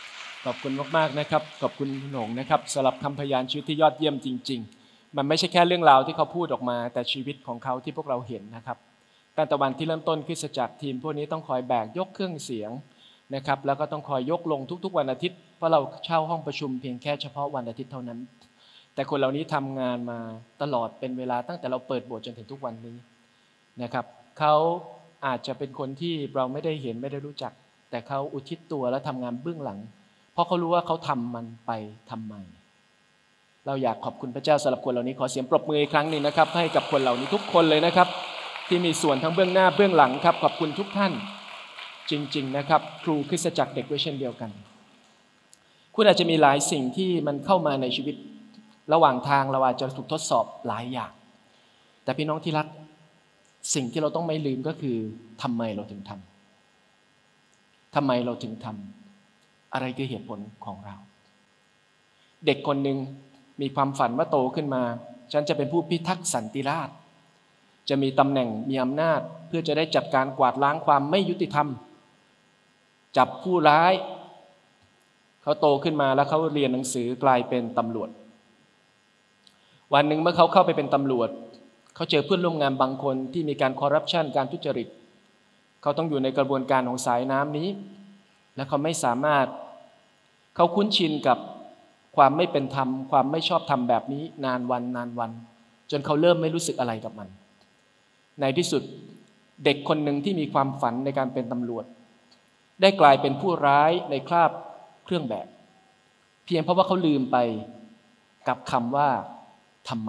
ขอบคุณมากๆนะครับขอบคุณคุณหงนะครับสำหรับคำพยานชีวิตที่ยอดเยี่ยมจริงๆมันไม่ใช่แค่เรื่องราวที่เขาพูดออกมาแต่ชีวิตของเขาที่พวกเราเห็นนะครับตั้งแต่วันที่เริ่มต้นคริสตจักรทีมพวกนี้ต้องคอยแบกยกเครื่องเสียงนะครับแล้วก็ต้องคอยยกลงทุกๆวันอาทิตย์เพราะเราเช่าห้องประชุมเพียงแค่เฉพาะวันอาทิตย์เท่านั้นแต่คนเหล่านี้ทำงานมาตลอดเป็นเวลาตั้งแต่เราเปิดโบสถ์จนถึงทุกวันนี้นะครับเขาอาจจะเป็นคนที่เราไม่ได้เห็นไม่ได้รู้จักแต่เขาอุทิศตัวและทำงานเบื้องหลังเพราะเขารู้ว่าเขาทำมันไปทำไมเราอยากขอบคุณพระเจ้าสำหรับคนเหล่านี้ขอเสียงปรบมืออีกครั้งหนึ่งนะครับให้กับคนเหล่านี้ทุกคนเลยนะครับที่มีส่วนทั้งเบื้องหน้าเบื้องหลังครับขอบคุณทุกท่านจริงๆนะครับครูคริสตจักรเด็กด้วยเช่นเดียวกันคุณอาจจะมีหลายสิ่งที่มันเข้ามาในชีวิตระหว่างทางเราอาจจะถูกทดสอบหลายอย่างแต่พี่น้องที่รักสิ่งที่เราต้องไม่ลืมก็คือทำไมเราถึงทำเราถึงทำอะไรคือเหตุผลของเราเด็กคนหนึ่งมีความฝันว่าโตขึ้นมาฉันจะเป็นผู้พิทักษ์สันติราษฎร์จะมีตำแหน่งมีอำนาจเพื่อจะได้จัดการกวาดล้างความไม่ยุติธรรมจับผู้ร้ายเขาโตขึ้นมาแล้วเขาเรียนหนังสือกลายเป็นตำรวจวันหนึ่งเมื่อเขาเข้าไปเป็นตำรวจเขาเจอเพื่อนร่วมงานบางคนที่มีการคอร์รัปชันการทุจริตเขาต้องอยู่ในกระบวนการของสายน้ำนี้และเขาไม่สามารถเขาคุ้นชินกับความไม่เป็นธรรมความไม่ชอบธรรมแบบนี้นานวันจนเขาเริ่มไม่รู้สึกอะไรกับมันในที่สุดเด็กคนหนึ่งที่มีความฝันในการเป็นตำรวจได้กลายเป็นผู้ร้ายในคราบเครื่องแบบเพียงเพราะว่าเขาลืมไปกับคำว่าทำไม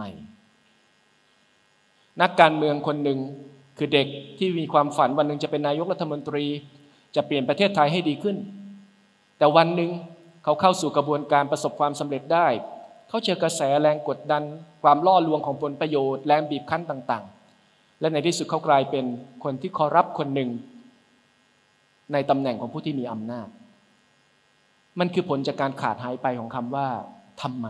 นักการเมืองคนหนึ่งคือเด็กที่มีความฝันวันหนึ่งจะเป็นนายกรัฐมนตรีจะเปลี่ยนประเทศไทยให้ดีขึ้นแต่วันหนึ่งเขาเข้าสู่กระบวนการประสบความสำเร็จได้เขาเจอกระแสแรงกดดันความล่อลวงของผลประโยชน์แรงบีบคั้นต่างๆและในที่สุดเขากลายเป็นคนที่คอร์รัปคนหนึ่งในตำแหน่งของผู้ที่มีอำนาจมันคือผลจากการขาดหายไปของคำว่าทำไม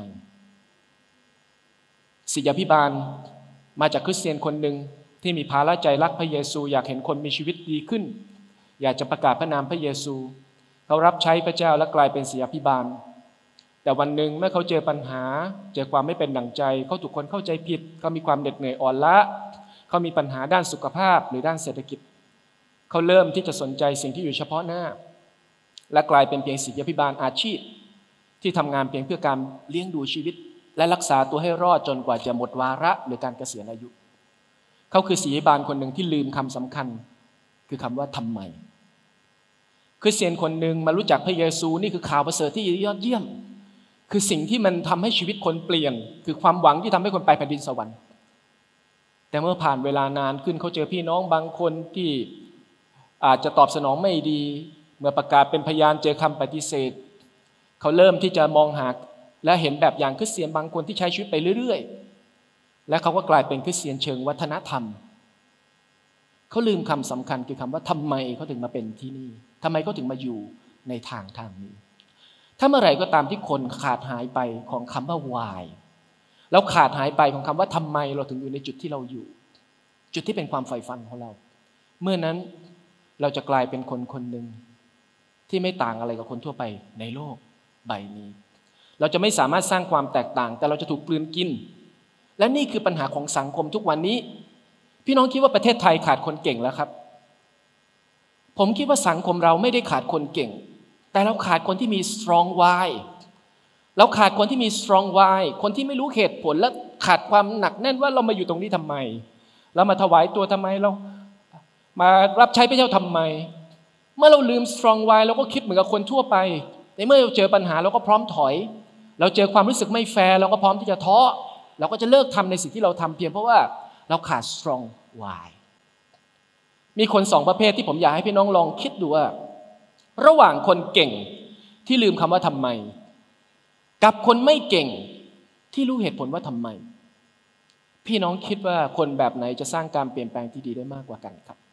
ศิษยาภิบาลมาจากคริสเตียนคนหนึ่งที่มีภาระใจรักพระเยซูอยากเห็นคนมีชีวิตดีขึ้นอยากจะประกาศพระนามพระเยซูเขารับใช้พระเจ้าและกลายเป็นศิษยาภิบาลแต่วันหนึ่งเมื่อเขาเจอปัญหาเจอความไม่เป็นดั่งใจเขาถูกคนเข้าใจผิดเขามีความเหน็ดเหนื่อยอ่อนล้าเขามีปัญหาด้านสุขภาพหรือด้านเศรษฐกิจเขาเริ่มที่จะสนใจสิ่งที่อยู่เฉพาะหน้าและกลายเป็นเพียงศิษยาภิบาลอาชีพที่ทำงานเพียงเพื่อการเลี้ยงดูชีวิตและรักษาตัวให้รอดจนกว่าจะหมดวาระหรือการเกษียณอายุเขาคือศิษยาภิบาลคนหนึ่งที่ลืมคำสำคัญคือคำว่าทำไมคริสเตียนคนหนึ่งมารู้จักพระเยซูนี่คือข่าวประเสริฐที่ยอดเยี่ยมคือสิ่งที่มันทำให้ชีวิตคนเปลี่ยนคือความหวังที่ทำให้คนไปแผ่นดินสวรรค์แต่เมื่อผ่านเวลานานขึ้นเขาเจอพี่น้องบางคนที่อาจจะตอบสนองไม่ดีเมื่อประกาศเป็นพยานเจอคำปฏิเสธเขาเริ่มที่จะมองหาและเห็นแบบอย่างคริสเตียนบางคนที่ใช้ชีวิตไปเรื่อยๆและเขาก็กลายเป็นคริสเตียนเชิงวัฒนธรรมเขาลืมคำสำคัญคือคำว่าทำไมเขาถึงมาเป็นที่นี่ทำไมเขาถึงมาอยู่ในทางนี้ถ้าเมื่อไหร่ก็ตามที่คนขาดหายไปของคำว่า why แล้วขาดหายไปของคำว่าทำไมเราถึงอยู่ในจุดที่เราอยู่จุดที่เป็นความใฝ่ฝันของเราเมื่อนั้นเราจะกลายเป็นคนคนหนึ่งที่ไม่ต่างอะไรกับคนทั่วไปในโลกใบนี้เราจะไม่สามารถสร้างความแตกต่างแต่เราจะถูกกลืนกินและนี่คือปัญหาของสังคมทุกวันนี้พี่น้องคิดว่าประเทศไทยขาดคนเก่งแล้วครับผมคิดว่าสังคมเราไม่ได้ขาดคนเก่งแต่เราขาดคนที่มี strong why เราขาดคนที่มี strong why คนที่ไม่รู้เหตุผลและขาดความหนักแน่นว่าเรามาอยู่ตรงนี้ทำไมเรามาถวายตัวทำไมเรามารับใช้พระเจ้าทำไมเมื่อเราลืม strong why เราก็คิดเหมือนกับคนทั่วไปในเมื่อเราเจอปัญหาเราก็พร้อมถอยเราเจอความรู้สึกไม่แฟร์เราก็พร้อมที่จะท้อเราก็จะเลิกทำในสิ่งที่เราทำเพียงเพราะว่าเราขาด strong why มีคนสองประเภทที่ผมอยากให้พี่น้องลองคิดดูว่าระหว่างคนเก่งที่ลืมคำว่าทำไมกับคนไม่เก่งที่รู้เหตุผลว่าทำไมพี่น้องคิดว่าคนแบบไหนจะสร้างการเปลี่ยนแปลงที่ดีได้มากกว่ากันครับ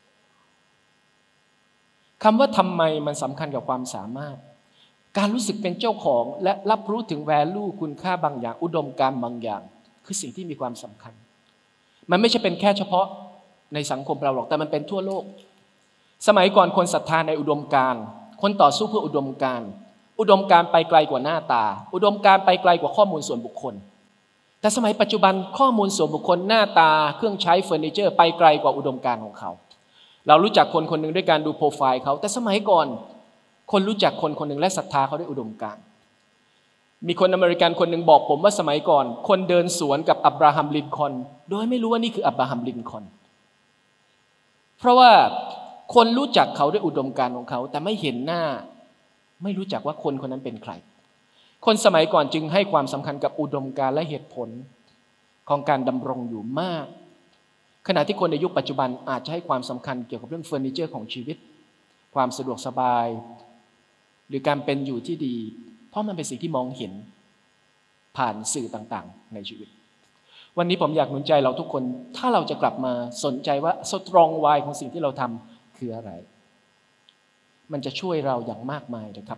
คำว่าทำไมมันสำคัญกับความสามารถการรู้สึกเป็นเจ้าของและรับรู้ถึง value คุณค่าบางอย่างอุดมการณ์บางอย่างคือสิ่งที่มีความสำคัญมันไม่ใช่เป็นแค่เฉพาะในสังคมเราหรอกแต่มันเป็นทั่วโลกสมัยก่อนคนศรัทธาในอุดมการณ์คนต่อสู้เพื่ออุดมการณ์อุดมการณ์ไปไกลกว่าหน้าตาอุดมการณ์ไปไกลกว่าข้อมูลส่วนบุคคลแต่สมัยปัจจุบันข้อมูลส่วนบุคคลหน้าตาเครื่องใช้เฟอร์นิเจอร์ไปไกลกว่าอุดมการณ์ของเขาเรารู้จักคนคนหนึ่งด้วยการดูโปรไฟล์เขาแต่สมัยก่อนคนรู้จักคนคนหนึ่งและศรัทธาเขาด้วยอุดมการณ์มีคนอเมริกันคนหนึ่งบอกผมว่าสมัยก่อนคนเดินสวนกับอับราฮัมลินคอล์นโดยไม่รู้ว่านี่คืออับราฮัมลินคอล์นเพราะว่าคนรู้จักเขาด้วยอุดมการณ์ของเขาแต่ไม่เห็นหน้าไม่รู้จักว่าคนคนนั้นเป็นใครคนสมัยก่อนจึงให้ความสำคัญกับอุดมการณ์และเหตุผลของการดำรงอยู่มากขณะที่คนในยุคปัจจุบันอาจจะให้ความสำคัญเกี่ยวกับเรื่องเฟอร์นิเจอร์ของชีวิตความสะดวกสบายหรือการเป็นอยู่ที่ดีเพราะมันเป็นสิ่งที่มองเห็นผ่านสื่อต่างๆในชีวิตวันนี้ผมอยากหนุนใจเราทุกคนถ้าเราจะกลับมาสนใจว่าสตรองวายของสิ่งที่เราทำคืออะไรมันจะช่วยเราอย่างมากมายนะครับ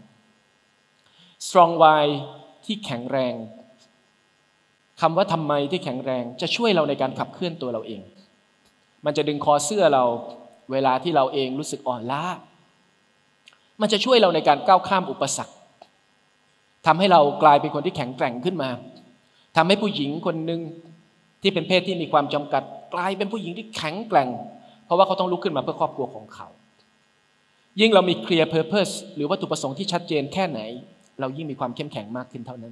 strong why ที่แข็งแรงคำว่าทำไมที่แข็งแรงจะช่วยเราในการขับเคลื่อนตัวเราเองมันจะดึงคอเสื้อเราเวลาที่เราเองรู้สึกอ่อนล้ามันจะช่วยเราในการก้าวข้ามอุปสรรคทำให้เรากลายเป็นคนที่แข็งแกร่งขึ้นมาทำให้ผู้หญิงคนหนึ่งที่เป็นเพศที่มีความจำกัดกลายเป็นผู้หญิงที่แข็งแกร่งเพราะว่าเขาต้องลุกขึ้นมาเพื่อครอบครัวของเขายิ่งเรามี clear purpose หรือวัตถุประสงค์ที่ชัดเจนแค่ไหนเรายิ่งมีความเข้มแข็งมากขึ้นเท่านั้น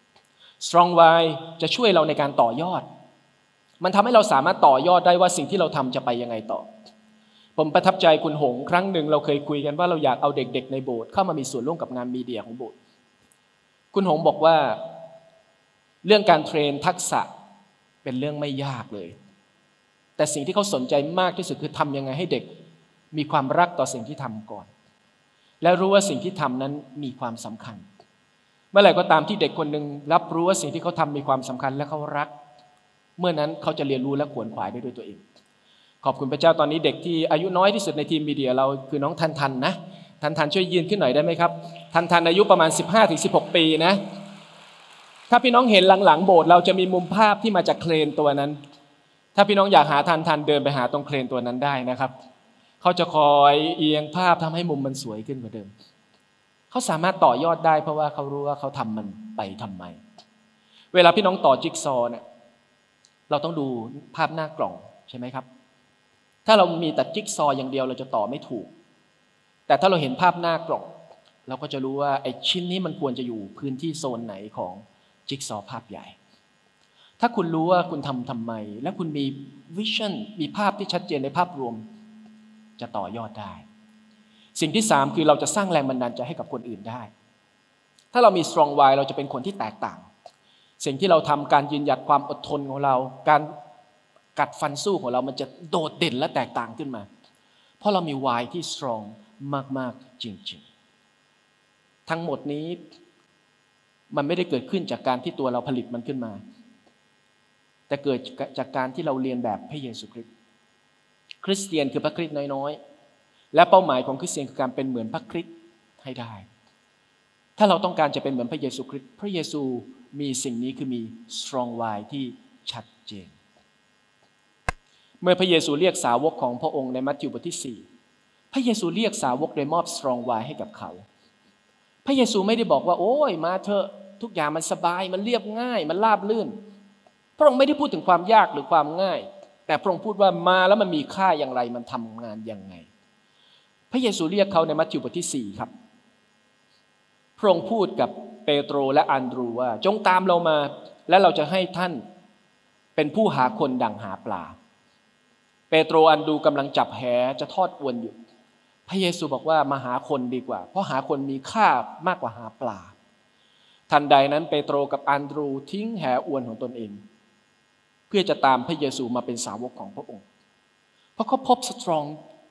strong why จะช่วยเราในการต่อยอดมันทำให้เราสามารถต่อยอดได้ว่าสิ่งที่เราทำจะไปยังไงต่อผมประทับใจคุณหงครั้งหนึ่งเราเคยคุยกันว่าเราอยากเอาเด็กๆในโบสถ์เข้ามามีส่วนร่วมกับงานมีเดียของโบสถ์คุณหงบอกว่าเรื่องการเทรนทักษะเป็นเรื่องไม่ยากเลยแต่สิ่งที่เขาสนใจมากที่สุดคือทำยังไงให้เด็กมีความรักต่อสิ่งที่ทำก่อนและรู้ว่าสิ่งที่ทำนั้นมีความสำคัญเมื่อไหร่ก็ตามที่เด็กคนหนึ่งรับรู้ว่าสิ่งที่เขาทำมีความสำคัญและเขารักเมื่อนั้นเขาจะเรียนรู้และขวนขวายได้ด้วยตัวเองขอบคุณพระเจ้าตอนนี้เด็กที่อายุน้อยที่สุดในทีมมีเดียเราคือน้องทันนะทันช่วยยืนขึ้นหน่อยได้ไหมครับทันอายุประมาณ 15-16 ปีนะถ้าพี่น้องเห็นหลังๆโบสถ์เราจะมีมุมภาพที่มาจากเครนตัวนั้นถ้าพี่น้องอยากหาทันเดินไปหาตรงเครนตัวนั้นได้นะครับเขาจะคอยเอียงภาพทำให้มุมมันสวยขึ้นกว่าเดิมเขาสามารถต่อยอดได้เพราะว่าเขารู้ว่าเขาทำมันไปทำไมเวลาพี่น้องต่อจิ๊กซอว์เนี่ยเราต้องดูภาพหน้ากล่องใช่ไหมครับถ้าเรามีแต่จิ๊กซอว์อย่างเดียวเราจะต่อไม่ถูกแต่ถ้าเราเห็นภาพหน้ากล่องเราก็จะรู้ว่าไอ้ชิ้นนี้มันควรจะอยู่พื้นที่โซนไหนของจิ๊กซอว์ภาพใหญ่ถ้าคุณรู้ว่าคุณทำไมและคุณมีวิชั่นมีภาพที่ชัดเจนในภาพรวมจะต่อยอดได้สิ่งที่3คือเราจะสร้างแรงบันดาลใจให้กับคนอื่นได้ถ้าเรามี strong why เราจะเป็นคนที่แตกต่างสิ่งที่เราทำการยืนหยัดความอดทนของเราการกัดฟันสู้ของเรามันจะโดดเด่นและแตกต่างขึ้นมาเพราะเรามี why ที่ strong มากๆจริงๆทั้งหมดนี้มันไม่ได้เกิดขึ้นจากการที่ตัวเราผลิตมันขึ้นมาแต่เกิดจากการที่เราเรียนแบบพระเยซูคริสต์คริสเตียนคือพระคริสต์น้อยๆและเป้าหมายของคริสเตียนคือการเป็นเหมือนพระคริสต์ให้ได้ถ้าเราต้องการจะเป็นเหมือนพระเยซูคริสต์พระเยซูมีสิ่งนี้คือมี strong why ที่ชัดเจนเมื่อพระเยซูเรียกสาวกของพระองค์ในมัทธิวบทที่4พระเยซูเรียกสาวกโดยมอบ strong why ให้กับเขาพระเยซูไม่ได้บอกว่าโอ้ยมาเถอะทุกอย่างมันสบายมันเรียบง่ายมันราบรื่นพระองค์ไม่ได้พูดถึงความยากหรือความง่ายแต่พระองค์พูดว่ามาแล้วมันมีค่าอย่างไรมันทำงานยังไงพระเยซูเรียกเขาในมัทธิวบทที่4ครับพระองค์พูดกับเปโตรและอันดรูว่าจงตามเรามาและเราจะให้ท่านเป็นผู้หาคนดั่งหาปลาเปโตรอันดรูกำลังจับแหจะทอดอวนอยู่พระเยซูบอกว่ามาหาคนดีกว่าเพราะหาคนมีค่ามากกว่าหาปลาทันใดนั้นเปโตรกับอันดรูทิ้งแหอวนของตนเองเพื่อจะตามพระเยซูมาเป็นสาวกของพระองค์เพราะเขาพบ strong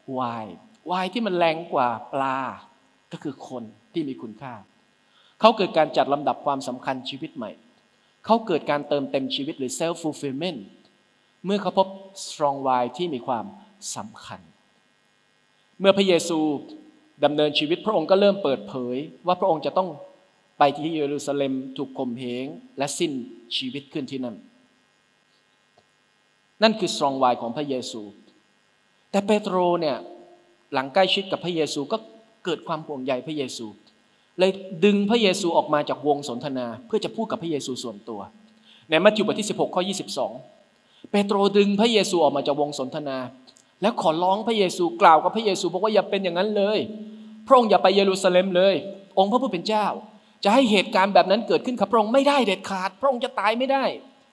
why ที่มันแรงกว่าปลาก็คือคนที่มีคุณค่าเขาเกิดการจัดลำดับความสำคัญชีวิตใหม่เขาเกิดการเติมเต็มชีวิตหรือ self fulfillment เมื่อเขาพบ strong why ที่มีความสำคัญเมื่อพระเยซูดำเนินชีวิตพระองค์ก็เริ่มเปิดเผยว่าพระองค์จะต้องไปที่เยรูซาเล็มถูกข่มเหงและสิ้นชีวิตขึ้นที่นั่นนั่นคือ strong why ของพระเยซูแต่เปโตรเนี่ยหลังใกล้ชิดกับพระเยซูก็เกิดความห่วงใยพระเยซูเลยดึงพระเยซูออกมาจากวงสนทนาเพื่อจะพูดกับพระเยซูส่วนตัวในมัทธิวบทที่16ข้อ22เปโตรดึงพระเยซูออกมาจากวงสนทนาแล้วขอร้องพระเยซูกล่าวกับพระเยซูบอกว่าอย่าเป็นอย่างนั้นเลยพระองค์อย่าไปเยรูซาเล็มเลยองค์พระผู้เป็นเจ้าจะให้เหตุการณ์แบบนั้นเกิดขึ้นกับพระองค์ไม่ได้เด็ดขาดพระองค์จะตายไม่ได้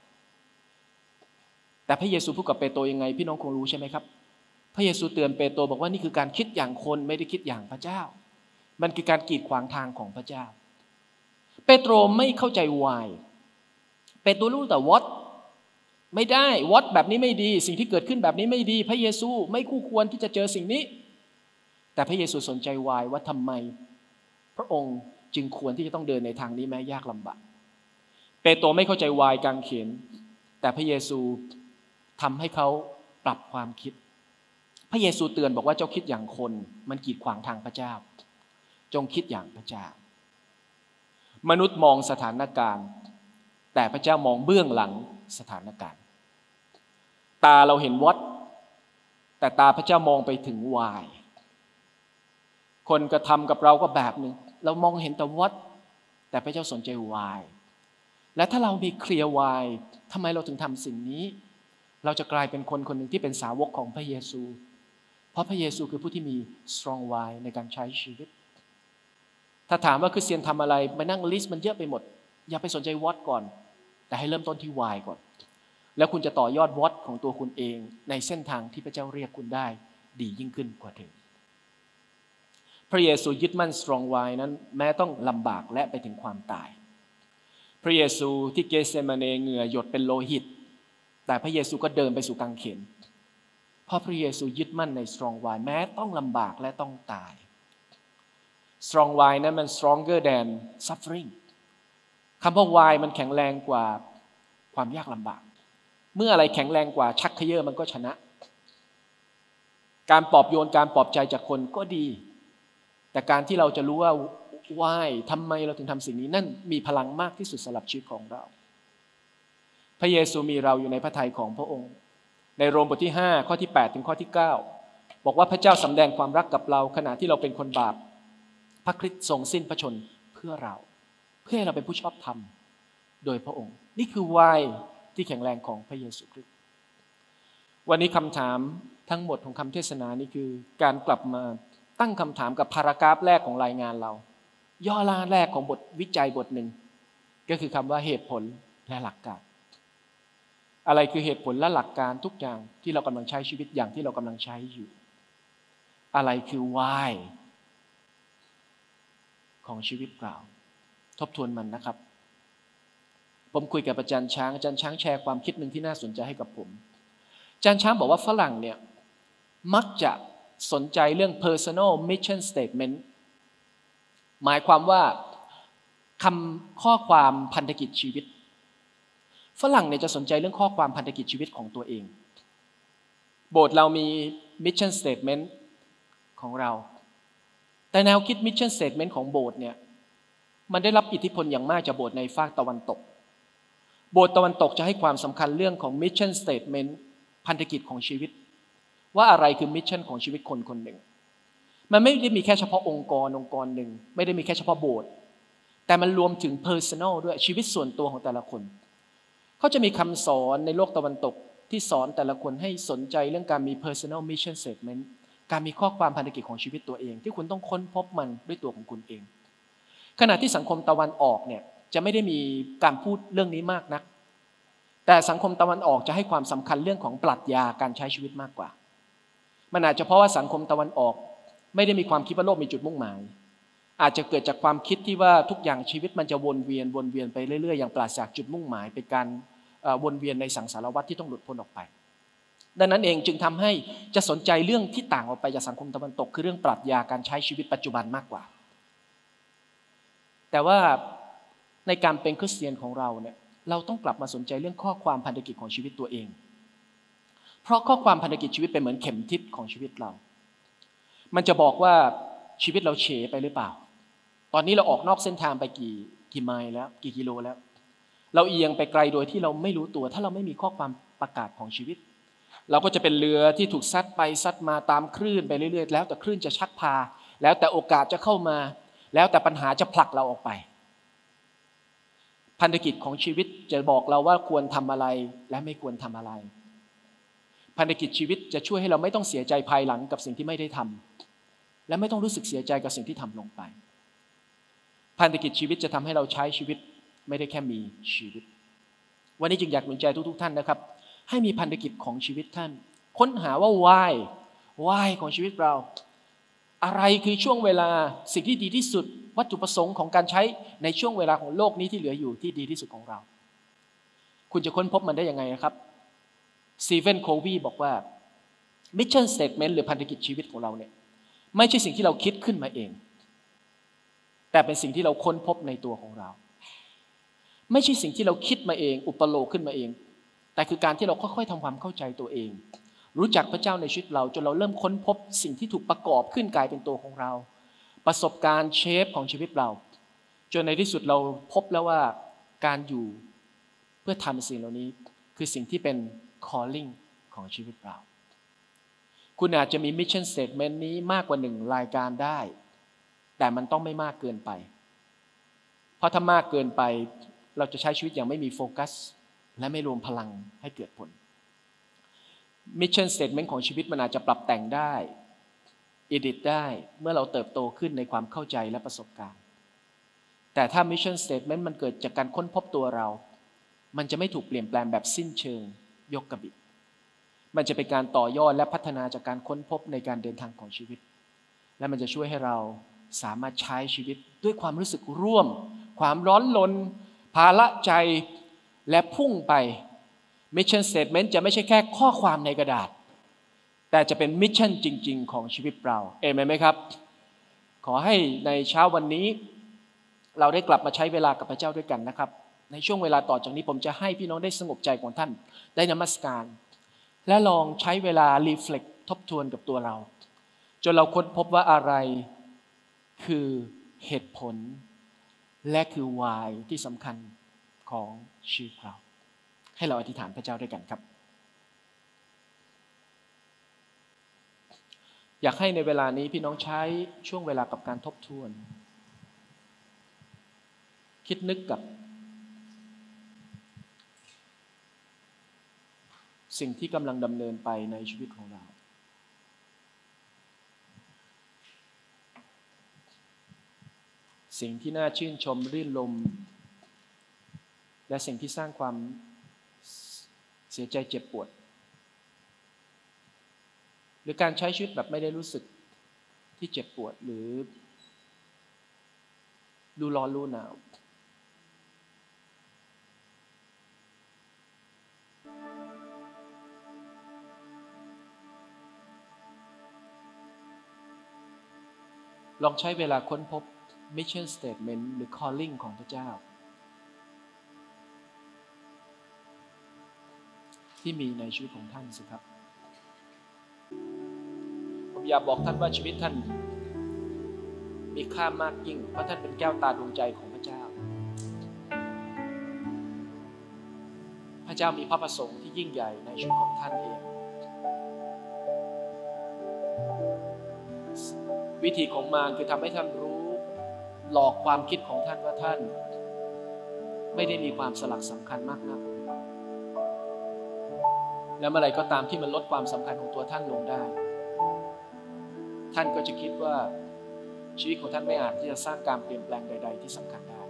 แต่พระเยซูพูดกับเปโตรยังไงพี่น้องคงรู้ใช่ไหมครับพระเยซูเตือนเปโตรบอกว่านี่คือการคิดอย่างคนไม่ได้คิดอย่างพระเจ้ามันคือการกีดขวางทางของพระเจ้าเปโตรไม่เข้าใจ why เปโตรรู้แต่ what ไม่ได้ what แบบนี้ไม่ดีสิ่งที่เกิดขึ้นแบบนี้ไม่ดีพระเยซูไม่คู่ควรที่จะเจอสิ่งนี้แต่พระเยซูสนใจ why ว่าทำไมพระองค์จึงควรที่จะต้องเดินในทางนี้แม้ยากลำบากเปโตรไม่เข้าใจ why กางเขนแต่พระเยซูทำให้เขาปรับความคิดพระเยซูเตือนบอกว่าเจ้าคิดอย่างคนมันกีดขวางทางพระเจ้าจงคิดอย่างพระเจ้ามนุษย์มองสถานการณ์แต่พระเจ้ามองเบื้องหลังสถานการณ์ตาเราเห็นวัดแต่ตาพระเจ้ามองไปถึงวายคนกระทำกับเราก็แบบนึงเรามองเห็นแต่วัดแต่พระเจ้าสนใจวายและถ้าเรามีเคลียร์วายทำไมเราถึงทำสิ่งนี้เราจะกลายเป็นคนคนหนึ่งที่เป็นสาวกของพระเยซูเพราะพระเยซูคือผู้ที่มี strong why ในการใช้ชีวิตถ้าถามว่าคริสเตียนทำอะไรมานั่งลิสต์มันเยอะไปหมดอย่าไปสนใจวอทก่อนแต่ให้เริ่มต้นที่ why ก่อนแล้วคุณจะต่อยอดวอทของตัวคุณเองในเส้นทางที่พระเจ้าเรียกคุณได้ดียิ่งขึ้นกว่าเดิมพระเยซูยึดมั่น strong why นั้นแม้ต้องลำบากและไปถึงความตายพระเยซูที่เกเซมาเนเหงื่อหยดเป็นโลหิตแต่พระเยซูก็เดินไปสู่กางเขนเพราะพระเยซูยึดมั่นใน strong why แม้ต้องลำบากและต้องตาย strong why นั้นมัน stronger than suffering คำว่า why มันแข็งแรงกว่าความยากลำบากเมื่ออะไรแข็งแรงกว่าชักเขย่อมันก็ชนะการปลอบโยนการปลอบใจจากคนก็ดีแต่การที่เราจะรู้ว่า why ทำไมเราถึงทำสิ่งนี้นั่นมีพลังมากที่สุดสำหรับชีวิตของเราพระเยซูมีเราอยู่ในพระทัยของพระองค์ในโรมบทที่5ข้อที่8ถึงข้อที่9บอกว่าพระเจ้าสำแดงความรักกับเราขณะที่เราเป็นคนบาปพระคริสต์ทรงสิ้นพระชนเพื่อเราเพื่อให้เราเป็นผู้ชอบธรรมโดยพระองค์นี่คือวายที่แข็งแรงของพระเยซูคริสต์วันนี้คำถามทั้งหมดของคำเทศนานี้คือการกลับมาตั้งคำถามกับพารากราฟแรกของรายงานเราย่อล่าแรกของบทวิจัยบทหนึ่งก็คือคำว่าเหตุผลและหลักการอะไรคือเหตุผลและหลักการทุกอย่างที่เรากำลังใช้ชีวิตอย่างที่เรากำลังใช้อยู่อะไรคือ why ของชีวิตเราทบทวนมันนะครับผมคุยกับอาจารย์ช้างแชร์ความคิดหนึ่งที่น่าสนใจให้กับผมอาจารย์ช้างบอกว่าฝรั่งเนี่ยมักจะสนใจเรื่อง personal mission statement หมายความว่าคำข้อความพันธกิจชีวิตฝรั่งเนี่ยจะสนใจเรื่องข้อความพันธกิจชีวิตของตัวเองโบสถ์เรามี mission statement ของเราแต่แนวคิด mission statement ของโบสถ์เนี่ยมันได้รับอิทธิพลอย่างมากจากโบสถ์ในฝากตะวันตกโบสถ์ตะวันตกจะให้ความสำคัญเรื่องของ mission statement พันธกิจของชีวิตว่าอะไรคือ mission ของชีวิตคนคนหนึ่งมันไม่ได้มีแค่เฉพาะองค์กรหนึ่งไม่ได้มีแค่เฉพาะโบสถ์แต่มันรวมถึง personal ด้วยชีวิตส่วนตัวของแต่ละคนเขาจะมีคำสอนในโลกตะวันตกที่สอนแต่ละคนให้สนใจเรื่องการมี personal mission statement การมีข้อความพันธกิจของชีวิตตัวเองที่คุณต้องค้นพบมันด้วยตัวของคุณเองขณะที่สังคมตะวันออกเนี่ยจะไม่ได้มีการพูดเรื่องนี้มากนักแต่สังคมตะวันออกจะให้ความสำคัญเรื่องของปรัชญาการใช้ชีวิตมากกว่ามันอาจจะเพราะว่าสังคมตะวันออกไม่ได้มีความคิดว่าโลกมีจุดมุ่งหมายอาจจะเกิดจากความคิดที่ว่าทุกอย่างชีวิตมันจะวนเวียนไปเรื่อยๆอย่างปราศจากจุดมุ่งหมายเป็นการวนเวียนในสังสารวัฏที่ต้องหลุดพ้นออกไปดังนั้นเองจึงทำให้จะสนใจเรื่องที่ต่างออกไปจากสังคมตะวันตกคือเรื่องปรัชญาการใช้ชีวิตปัจจุบันมากกว่าแต่ว่าในการเป็นคริสเตียนของเราเนี่ยเราต้องกลับมาสนใจเรื่องข้อความพันธกิจของชีวิตตัวเองเพราะข้อความพันธกิจชีวิตเป็นเหมือนเข็มทิศของชีวิตเรามันจะบอกว่าชีวิตเราเฉไปหรือเปล่าตอนนี้เราออกนอกเส้นทางไปกี่ไมล์แล้วกี่กิโลแล้วเราเอียงไปไกลโดยที่เราไม่รู้ตัวถ้าเราไม่มีข้อความประกาศของชีวิตเราก็จะเป็นเรือที่ถูกซัดไปซัดมาตามคลื่นไปเรื่อยๆแล้วแต่คลื่นจะชักพาแล้วแต่โอกาสจะเข้ามาแล้วแต่ปัญหาจะผลักเราออกไปพันธกิจของชีวิตจะบอกเราว่าควรทำอะไรและไม่ควรทำอะไรพันธกิจชีวิตจะช่วยให้เราไม่ต้องเสียใจภายหลังกับสิ่งที่ไม่ได้ทำและไม่ต้องรู้สึกเสียใจกับสิ่งที่ทำลงไปพันธกิจชีวิตจะทำให้เราใช้ชีวิตไม่ได้แค่มีชีวิตวันนี้จึงอยากหนุนใจทุกท่านนะครับให้มีพันธกิจของชีวิตท่านค้นหาว่า why ของชีวิตเราอะไรคือช่วงเวลาสิ่งที่ดีที่สุดวัตถุประสงค์ของการใช้ในช่วงเวลาของโลกนี้ที่เหลืออยู่ที่ดีที่สุดของเราคุณจะค้นพบมันได้ยังไงนะครับสตีเฟนโควีบอกว่า mission statement หรือพันธกิจชีวิตของเราเนี่ยไม่ใช่สิ่งที่เราคิดขึ้นมาเองแต่เป็นสิ่งที่เราค้นพบในตัวของเราไม่ใช่สิ่งที่เราคิดมาเองอุปโลกขึ้นมาเองแต่คือการที่เราค่อยๆทำความเข้าใจตัวเองรู้จักพระเจ้าในชีวิตเราจนเราเริ่มค้นพบสิ่งที่ถูกประกอบขึ้นกลายเป็นตัวของเราประสบการณ์เชฟของชีวิตเราจนในที่สุดเราพบแล้วว่าการอยู่เพื่อทำสิ่งเหล่านี้คือสิ่งที่เป็น calling ของชีวิตเราคุณอาจจะมี mission statement นี้มากกว่า1รายการได้แต่มันต้องไม่มากเกินไปเพราะถ้ามากเกินไปเราจะใช้ชีวิตอย่างไม่มีโฟกัสและไม่รวมพลังให้เกิดผล mission statement ของชีวิตมันอาจจะปรับแต่งได้edit ได้เมื่อเราเติบโตขึ้นในความเข้าใจและประสบการณ์แต่ถ้า mission statement มันเกิดจากการค้นพบตัวเรามันจะไม่ถูกเปลี่ยนแปลงแบบสิ้นเชิงยกกระบิดมันจะเป็นการต่อยอดและพัฒนาจากการค้นพบในการเดินทางของชีวิตและมันจะช่วยให้เราสามารถใช้ชีวิตด้วยความรู้สึกร่วมความร้อนรนภาระใจและพุ่งไป mission statement จะไม่ใช่แค่ข้อความในกระดาษแต่จะเป็นมิชชั่นจริงๆของชีวิตเราเอเมนไหมครับขอให้ในเช้าวันนี้เราได้กลับมาใช้เวลากับพระเจ้าด้วยกันนะครับในช่วงเวลาต่อจากนี้ผมจะให้พี่น้องได้สงบใจของท่านได้นมัสการและลองใช้เวลารีเฟล็กทบทวนกับตัวเราจนเราค้นพบว่าอะไรคือเหตุผลและคือ why ที่สำคัญของชีวิตเราให้เราอธิษฐานพระเจ้าด้วยกันครับอยากให้ในเวลานี้พี่น้องใช้ช่วงเวลากับการทบทวนคิดนึกกับสิ่งที่กำลังดำเนินไปในชีวิตของเราสิ่งที่น่าชื่นชมรื่นรมและสิ่งที่สร้างความเสียใจเจ็บปวดหรือการใช้ชีวิตแบบไม่ได้รู้สึกที่เจ็บปวดหรือดูร้อนรู้หนาวลองใช้เวลาค้นพบ mission statement หรือ calling ของพระเจ้าที่มีในชีวิตของท่านสิครับผมอยากบอกท่านว่าชีวิตท่านมีค่ามากยิ่งเพราะท่านเป็นแก้วตาดวงใจของพระเจ้าพระเจ้ามีพระประสงค์ที่ยิ่งใหญ่ในชีวิตของท่านเองวิธีของมารคือทำให้ท่านรู้หลอกความคิดของท่านว่าท่านไม่ได้มีความสลักสำคัญมากนักและเมื่อไหร่ก็ตามที่มันลดความสำคัญของตัวท่านลงได้ท่านก็จะคิดว่าชีวิตของท่านไม่อาจที่จะสร้างการเปลี่ยนแปลงใดๆที่สำคัญได้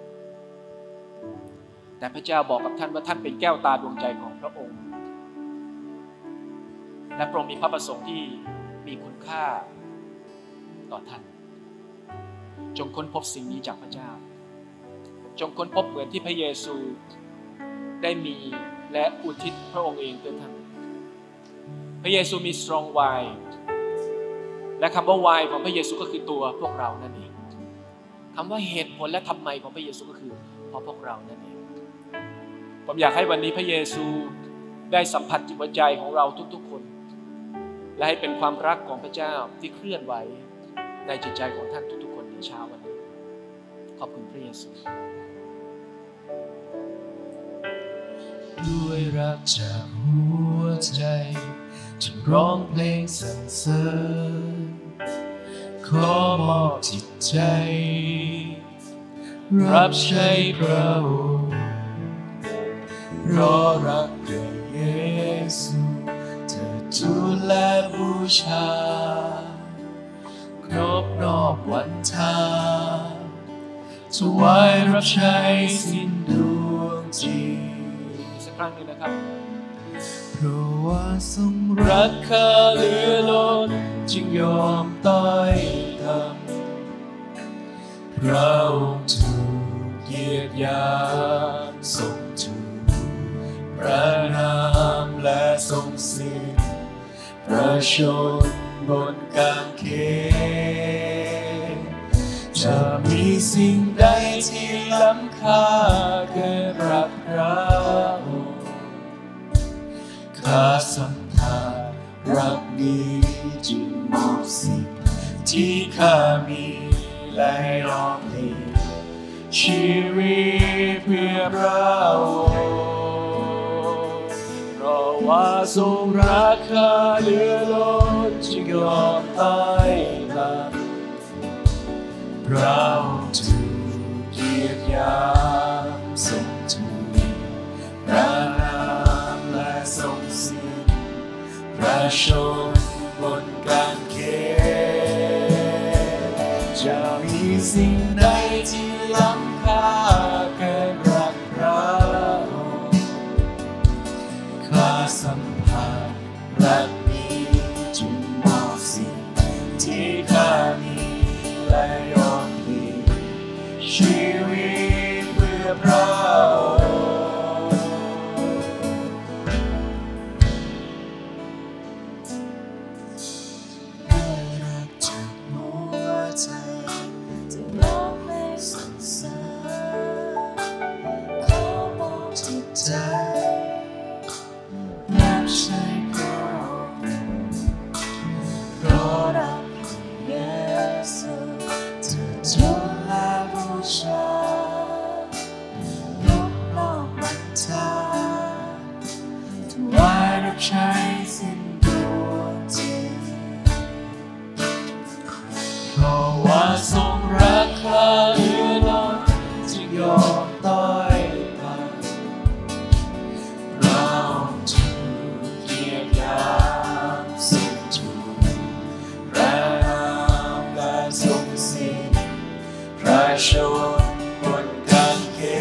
แต่พระเจ้าบอกกับท่านว่าท่านเป็นแก้วตาดวงใจของพระองค์และพระองค์มีพระประสงค์ที่มีคุณค่าต่อท่านจงค้นพบสิ่งนี้จากพระเจ้าจงค้นพบเหมือนที่พระเยซูได้มีและอุทิศพระองค์เองเพื่อท่านพระเยซูมี strong why และคำว่า why ของพระเยซูก็คือตัวพวกเรานั่นเองคำว่าเหตุผลและทำไมของพระเยซูก็คือเพราะพวกเรานั่นเองผมอยากให้วันนี้พระเยซูได้สัมผัสจิตวิญญาณของเราทุกๆคนและให้เป็นความรักของพระเจ้าที่เคลื่อนไหวในจิตใจของท่านทุกๆคนในเช้าวันนี้ขอบคุณพระเยซูด้วยรักจากหัวใจจะร้องเพลงสรรเสริญขขอมอบจิตใจรับใช้พระองค์เพราะรักพระเยซูจะทูลและบูชาครบรอบวันทางถวายรับใช้สิ้นดวงจิตสักครั้งหนึ่งนะครับเพราะว่าทรงรักข้าเหลือล้นจึงยอมต้อยต่ำพระองค์ถูกเหยียดหยามทรงถูกประณามและทรงสิ้นพระชนบนกางเขนจะมีสิ่งใดที่ล้ำค่าเกินรักพระองค์ข้าสัมผัสรักนี้จึงมอบสิ่งที่ข้ามีและยอมพลีชีวิตเพื่อพระองค์เพราะว่าทรงรักข้าเหลือล้นจึงยอมตายตามพระองค์ถูกเหยียดหยามทรงถูกประณามและทรงสิ้นพระชนบนกางเขนจะมีสิ่งใดที่ล้ำค่าเกินรักพระองค์ข้าสัมผัสรักนี้จึงมอบสิ่งที่ข้ามีและยอมพลีชีวิตเพื่อพระองค์ใช้สิ้นดวงจิตเพราะว่าทรงรักข้าเหลือล้นจึงยอมต้อยต่ำพระองค์ถูกเหยียดหยามทรงถูกประณามและทรงสิ้นพระชนบนกางเข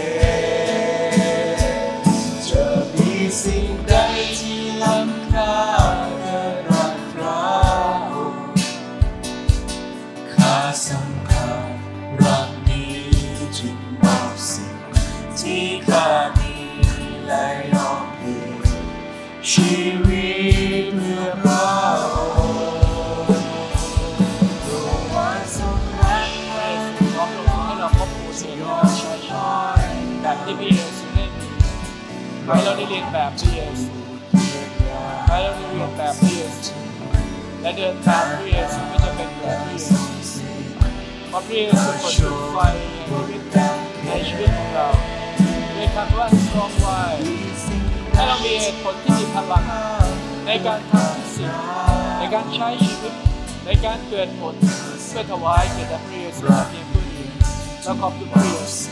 นจะมีสิ่งใดที่ล้ำค่าเกินรักพระองค์ข้าสัมผัสรักนี้จึงมอบสิ่งที่ข้ามีและยอมพลีชีวิตเพื่อพระองค์โปรดว่าทรงรักข้าขอพระองค์ให้เราพบผู้เสียงเราใช้แบบที่พระเยซูได้มีให้เราได้เรียนแบบพระเยซูให้เราได้เรียนแบบพระเยซูและเดินตามพระเยซูก็จะเป็นแบบพระเยซูเพราะพระเยซูกดจุดไฟในชีวิตของเราด้วยคำว่า strong why ให้เรามีเหตุผลที่มีพลังในการทำทุกสิ่งในการใช้ชีวิตในการเกิดผลเพื่อถวายแก่พระเยซูเพียงผู้เดียวและขอบคุณพระเยซู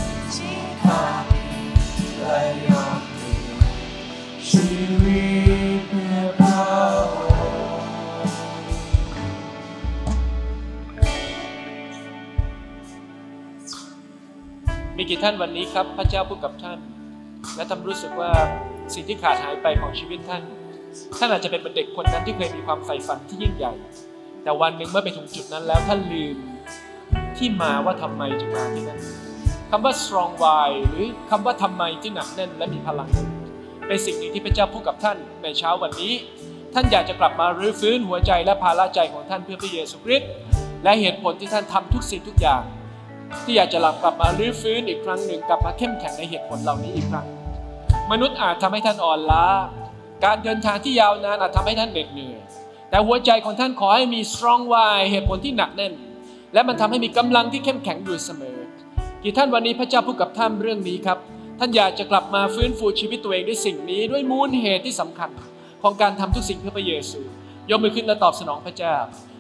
ชีวิตเพื่อพระองค์มีกี่ท่านวันนี้ครับพระเจ้าพูดกับท่านและท่านรู้สึกว่าสิ่งที่ขาดหายไปของชีวิตท่านอาจจะเป็นเด็กคนนั้นที่เคยมีความใฝ่ฝันที่ยิ่งใหญ่แต่วันหนึ่งเมื่อไปถึงจุดนั้นแล้วท่านลืมที่มาว่าทำไมจึงมาที่นั่นคำว่า strong why หรือคำว่าทำไมที่หนักแน่นและมีพลังเป็นสิ่งหนึ่งที่พระเจ้าพูดกับท่านในเช้าวันนี้ท่านอยากจะกลับมารื้อฟื้นหัวใจและภาระใจของท่านเพื่อพระเยซูคริสต์และเหตุผลที่ท่านทำทุกสิ่งทุกอย่างที่อยากจะกลับมารื้อฟื้นอีกครั้งหนึ่งกลับมาเข้มแข็งในเหตุผลเหล่านี้อีกครั้งมนุษย์อาจทำให้ท่านอ่อนล้าการเดินทางที่ยาวนานอาจทำให้ท่านเหน็ดเหนื่อยแต่หัวใจของท่านขอให้มี strong why เหตุผลที่หนักแน่นและมันทำให้มีกำลังที่เข้มแข็งอยู่เสมอกี่ท่านวันนี้พระเจ้าพูดกับท่านเรื่องนี้ครับท่านอยากจะกลับมาฟื้นฟูชีวิตตัวเองด้วยสิ่งนี้ด้วยมูลเหตุที่สำคัญของการทำทุกสิ่งเพื่อพระเยซูยกมือขึ้นและตอบสนองพระเจ้า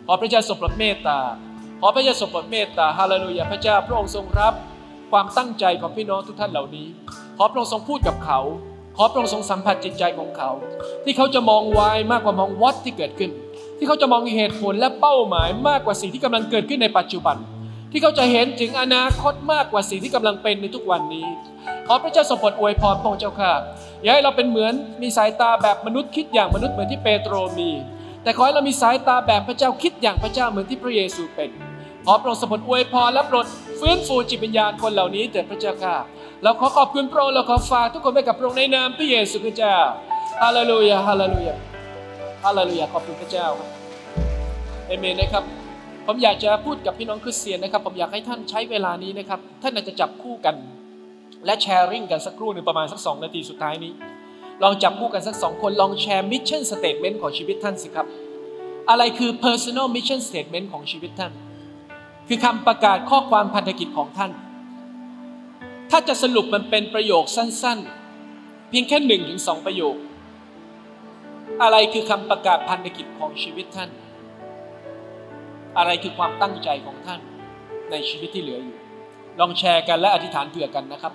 ขอพระเจ้าทรงโปรดเมตตาขอพระเจ้าทรงโปรดเมตตาฮาเลลูยาพระเจ้าพระองค์ทรงรับความตั้งใจของพี่น้องทุกท่านเหล่านี้ขอพระองค์ทรงพูดกับเขาขอพระองค์ทรงสัมผัสจิตใจของเขาที่เขาจะมองวายมากกว่ามองวัดที่เกิดขึ้นที่เขาจะมองเหตุผลและเป้าหมายมากกว่าสิ่งที่กำลังเกิดขึ้นในปัจจุบันที่เขาจะเห็นถึงอนาคตมากกว่าสิ่งที่กำลังเป็นในทุกวันนี้ขอพระเจ้าทรงโปรดอวยพรพระองค์เจ้าข้าอย่าให้เราเป็นเหมือนมีสายตาแบบมนุษย์คิดอย่างมนุษย์เหมือนที่เปโตรมีแต่ขอให้เรามีสายตาแบบพระเจ้าคิดอย่างพระเจ้าเหมือนที่พระเยซูเป็นขอพระองค์ทรงโปรดอวยพรและโปรดฟื้นฟูจิตวิญญาณคนเหล่านี้เถิดพระเจ้าข้าเราขอขอบคุณพระองค์เราขอฝากทุกคนไว้กับพระองค์ในนามพระเยซูคริสต์เจ้าฮาเลลูยาฮาเลลูยาฮาเลลูยาขอบคุณพระเจ้าครับเอเมนนะครับผมอยากจะพูดกับพี่น้องคริสเตียนนะครับผมอยากให้ท่านใช้เวลานี้นะครับท่านอาจจะจับคู่กันและแชร์ริ่งกันสักครู่หนึ่งประมาณสัก2 นาทีสุดท้ายนี้ลองจับคู่กันสัก2 คนลองแชร์มิชชั่นสเตทเมนต์ของชีวิตท่านสิครับอะไรคือ personal mission statement ของชีวิตท่านคือคำประกาศข้อความพันธกิจของท่านถ้าจะสรุปมันเป็นประโยคสั้นๆเพียงแค่ 1-2 ประโยคอะไรคือคำประกาศพันธกิจของชีวิตท่านอะไรคือความตั้งใจของท่านในชีวิตที่เหลืออยู่ลองแชร์กันและอธิษฐานเผื่อกันนะครับ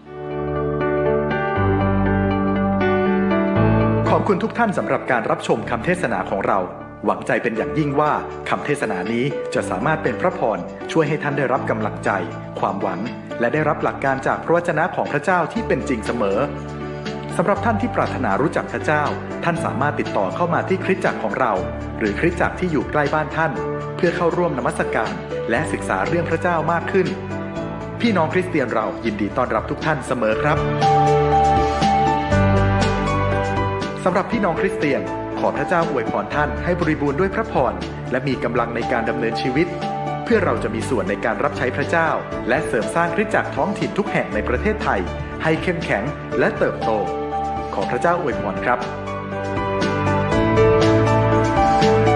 ขอบคุณทุกท่านสำหรับการรับชมคำเทศนาของเราหวังใจเป็นอย่างยิ่งว่าคำเทศนานี้จะสามารถเป็นพระพรช่วยให้ท่านได้รับกำลังใจความหวังและได้รับหลักการจากพระวจนะของพระเจ้าที่เป็นจริงเสมอสำหรับท่านที่ปรารถนารู้จักพระเจ้าท่านสามารถติดต่อเข้ามาที่คริสตจักรของเราหรือคริสตจักรที่อยู่ใกล้บ้านท่านเพื่อเข้าร่วมนมัสการและศึกษาเรื่องพระเจ้ามากขึ้นพี่น้องคริสเตียนเรายินดีต้อนรับทุกท่านเสมอครับสำหรับพี่น้องคริสเตียนขอพระเจ้าอวยพรท่านให้บริบูรณ์ด้วยพระพรและมีกำลังในการดำเนินชีวิตเพื่อเราจะมีส่วนในการรับใช้พระเจ้าและเสริมสร้างคริสตจักรท้องถิ่นทุกแห่งในประเทศไทยให้เข้มแข็งและเติบโตขอพระเจ้าอวยพรครับ